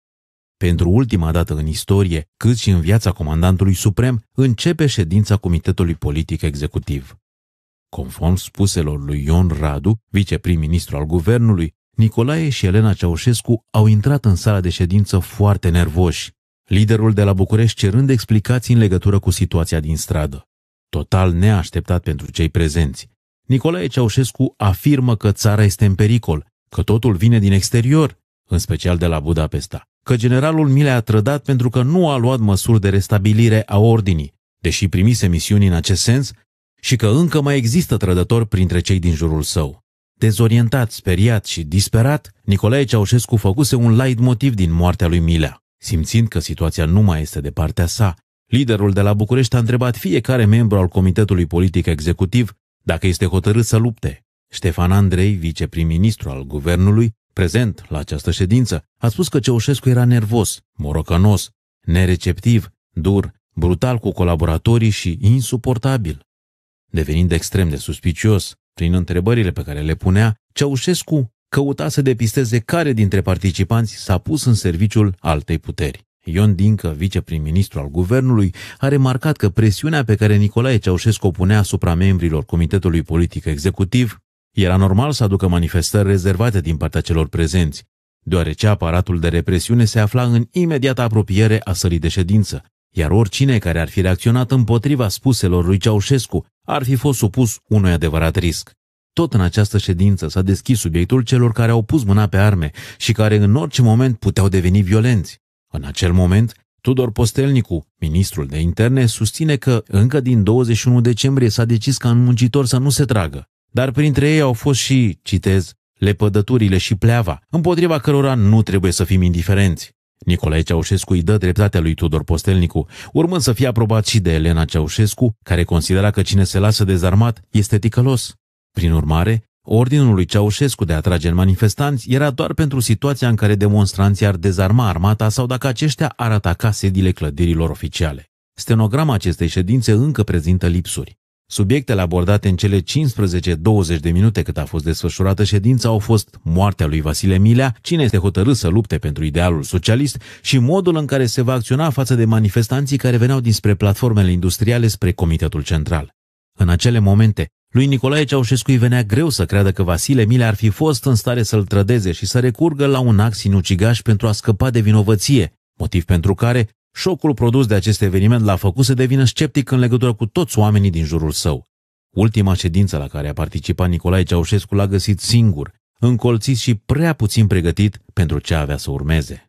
Pentru ultima dată în istorie, cât și în viața comandantului suprem, începe ședința Comitetului Politic Executiv. Conform spuselor lui Ion Radu, viceprim-ministru al guvernului, Nicolae și Elena Ceaușescu au intrat în sala de ședință foarte nervoși, liderul de la București cerând explicații în legătură cu situația din stradă. Total neașteptat pentru cei prezenți, Nicolae Ceaușescu afirmă că țara este în pericol, că totul vine din exterior, în special de la Budapesta, că generalul Milea a trădat pentru că nu a luat măsuri de restabilire a ordinii, deși primise misiuni în acest sens, și că încă mai există trădători printre cei din jurul său. Dezorientat, speriat și disperat, Nicolae Ceaușescu făcuse un leitmotiv din moartea lui Milea. Simțind că situația nu mai este de partea sa, liderul de la București a întrebat fiecare membru al Comitetului Politic Executiv dacă este hotărât să lupte. Ștefan Andrei, viceprim-ministru al guvernului, prezent la această ședință, a spus că Ceaușescu era nervos, morocănos, nereceptiv, dur, brutal cu colaboratorii și insuportabil. Devenind extrem de suspicios, prin întrebările pe care le punea, Ceaușescu căuta să depisteze care dintre participanți s-a pus în serviciul altei puteri. Ion Dincă, viceprim-ministru al guvernului, a remarcat că presiunea pe care Nicolae Ceaușescu o punea asupra membrilor Comitetului Politic Executiv era normal să aducă manifestări rezervate din partea celor prezenți, deoarece aparatul de represiune se afla în imediată apropiere a sălii de ședință, iar oricine care ar fi reacționat împotriva spuselor lui Ceaușescu ar fi fost supus unui adevărat risc. Tot în această ședință s-a deschis subiectul celor care au pus mâna pe arme și care în orice moment puteau deveni violenți. În acel moment, Tudor Postelnicu, ministrul de interne, susține că încă din douăzeci și unu decembrie s-a decis ca în muncitori să nu se tragă, dar printre ei au fost și, citez, lepădăturile și pleava, împotriva cărora nu trebuie să fim indiferenți. Nicolae Ceaușescu îi dă dreptatea lui Tudor Postelnicu, urmând să fie aprobat și de Elena Ceaușescu, care considera că cine se lasă dezarmat este ticălos. Prin urmare, ordinul lui Ceaușescu de a trage în manifestanți era doar pentru situația în care demonstranții ar dezarma armata sau dacă aceștia ar ataca sediile clădirilor oficiale. Stenograma acestei ședințe încă prezintă lipsuri. Subiectele abordate în cele cincisprezece douăzeci de minute cât a fost desfășurată ședința au fost moartea lui Vasile Milea, cine este hotărât să lupte pentru idealul socialist și modul în care se va acționa față de manifestanții care veneau dinspre platformele industriale spre Comitetul Central. În acele momente, lui Nicolae Ceaușescu îi venea greu să creadă că Vasile Milea ar fi fost în stare să-l trădeze și să recurgă la un act sinucigaș pentru a scăpa de vinovăție, motiv pentru care șocul produs de acest eveniment l-a făcut să devină sceptic în legătură cu toți oamenii din jurul său. Ultima ședință la care a participat Nicolae Ceaușescu l-a găsit singur, încolțit și prea puțin pregătit pentru ce avea să urmeze.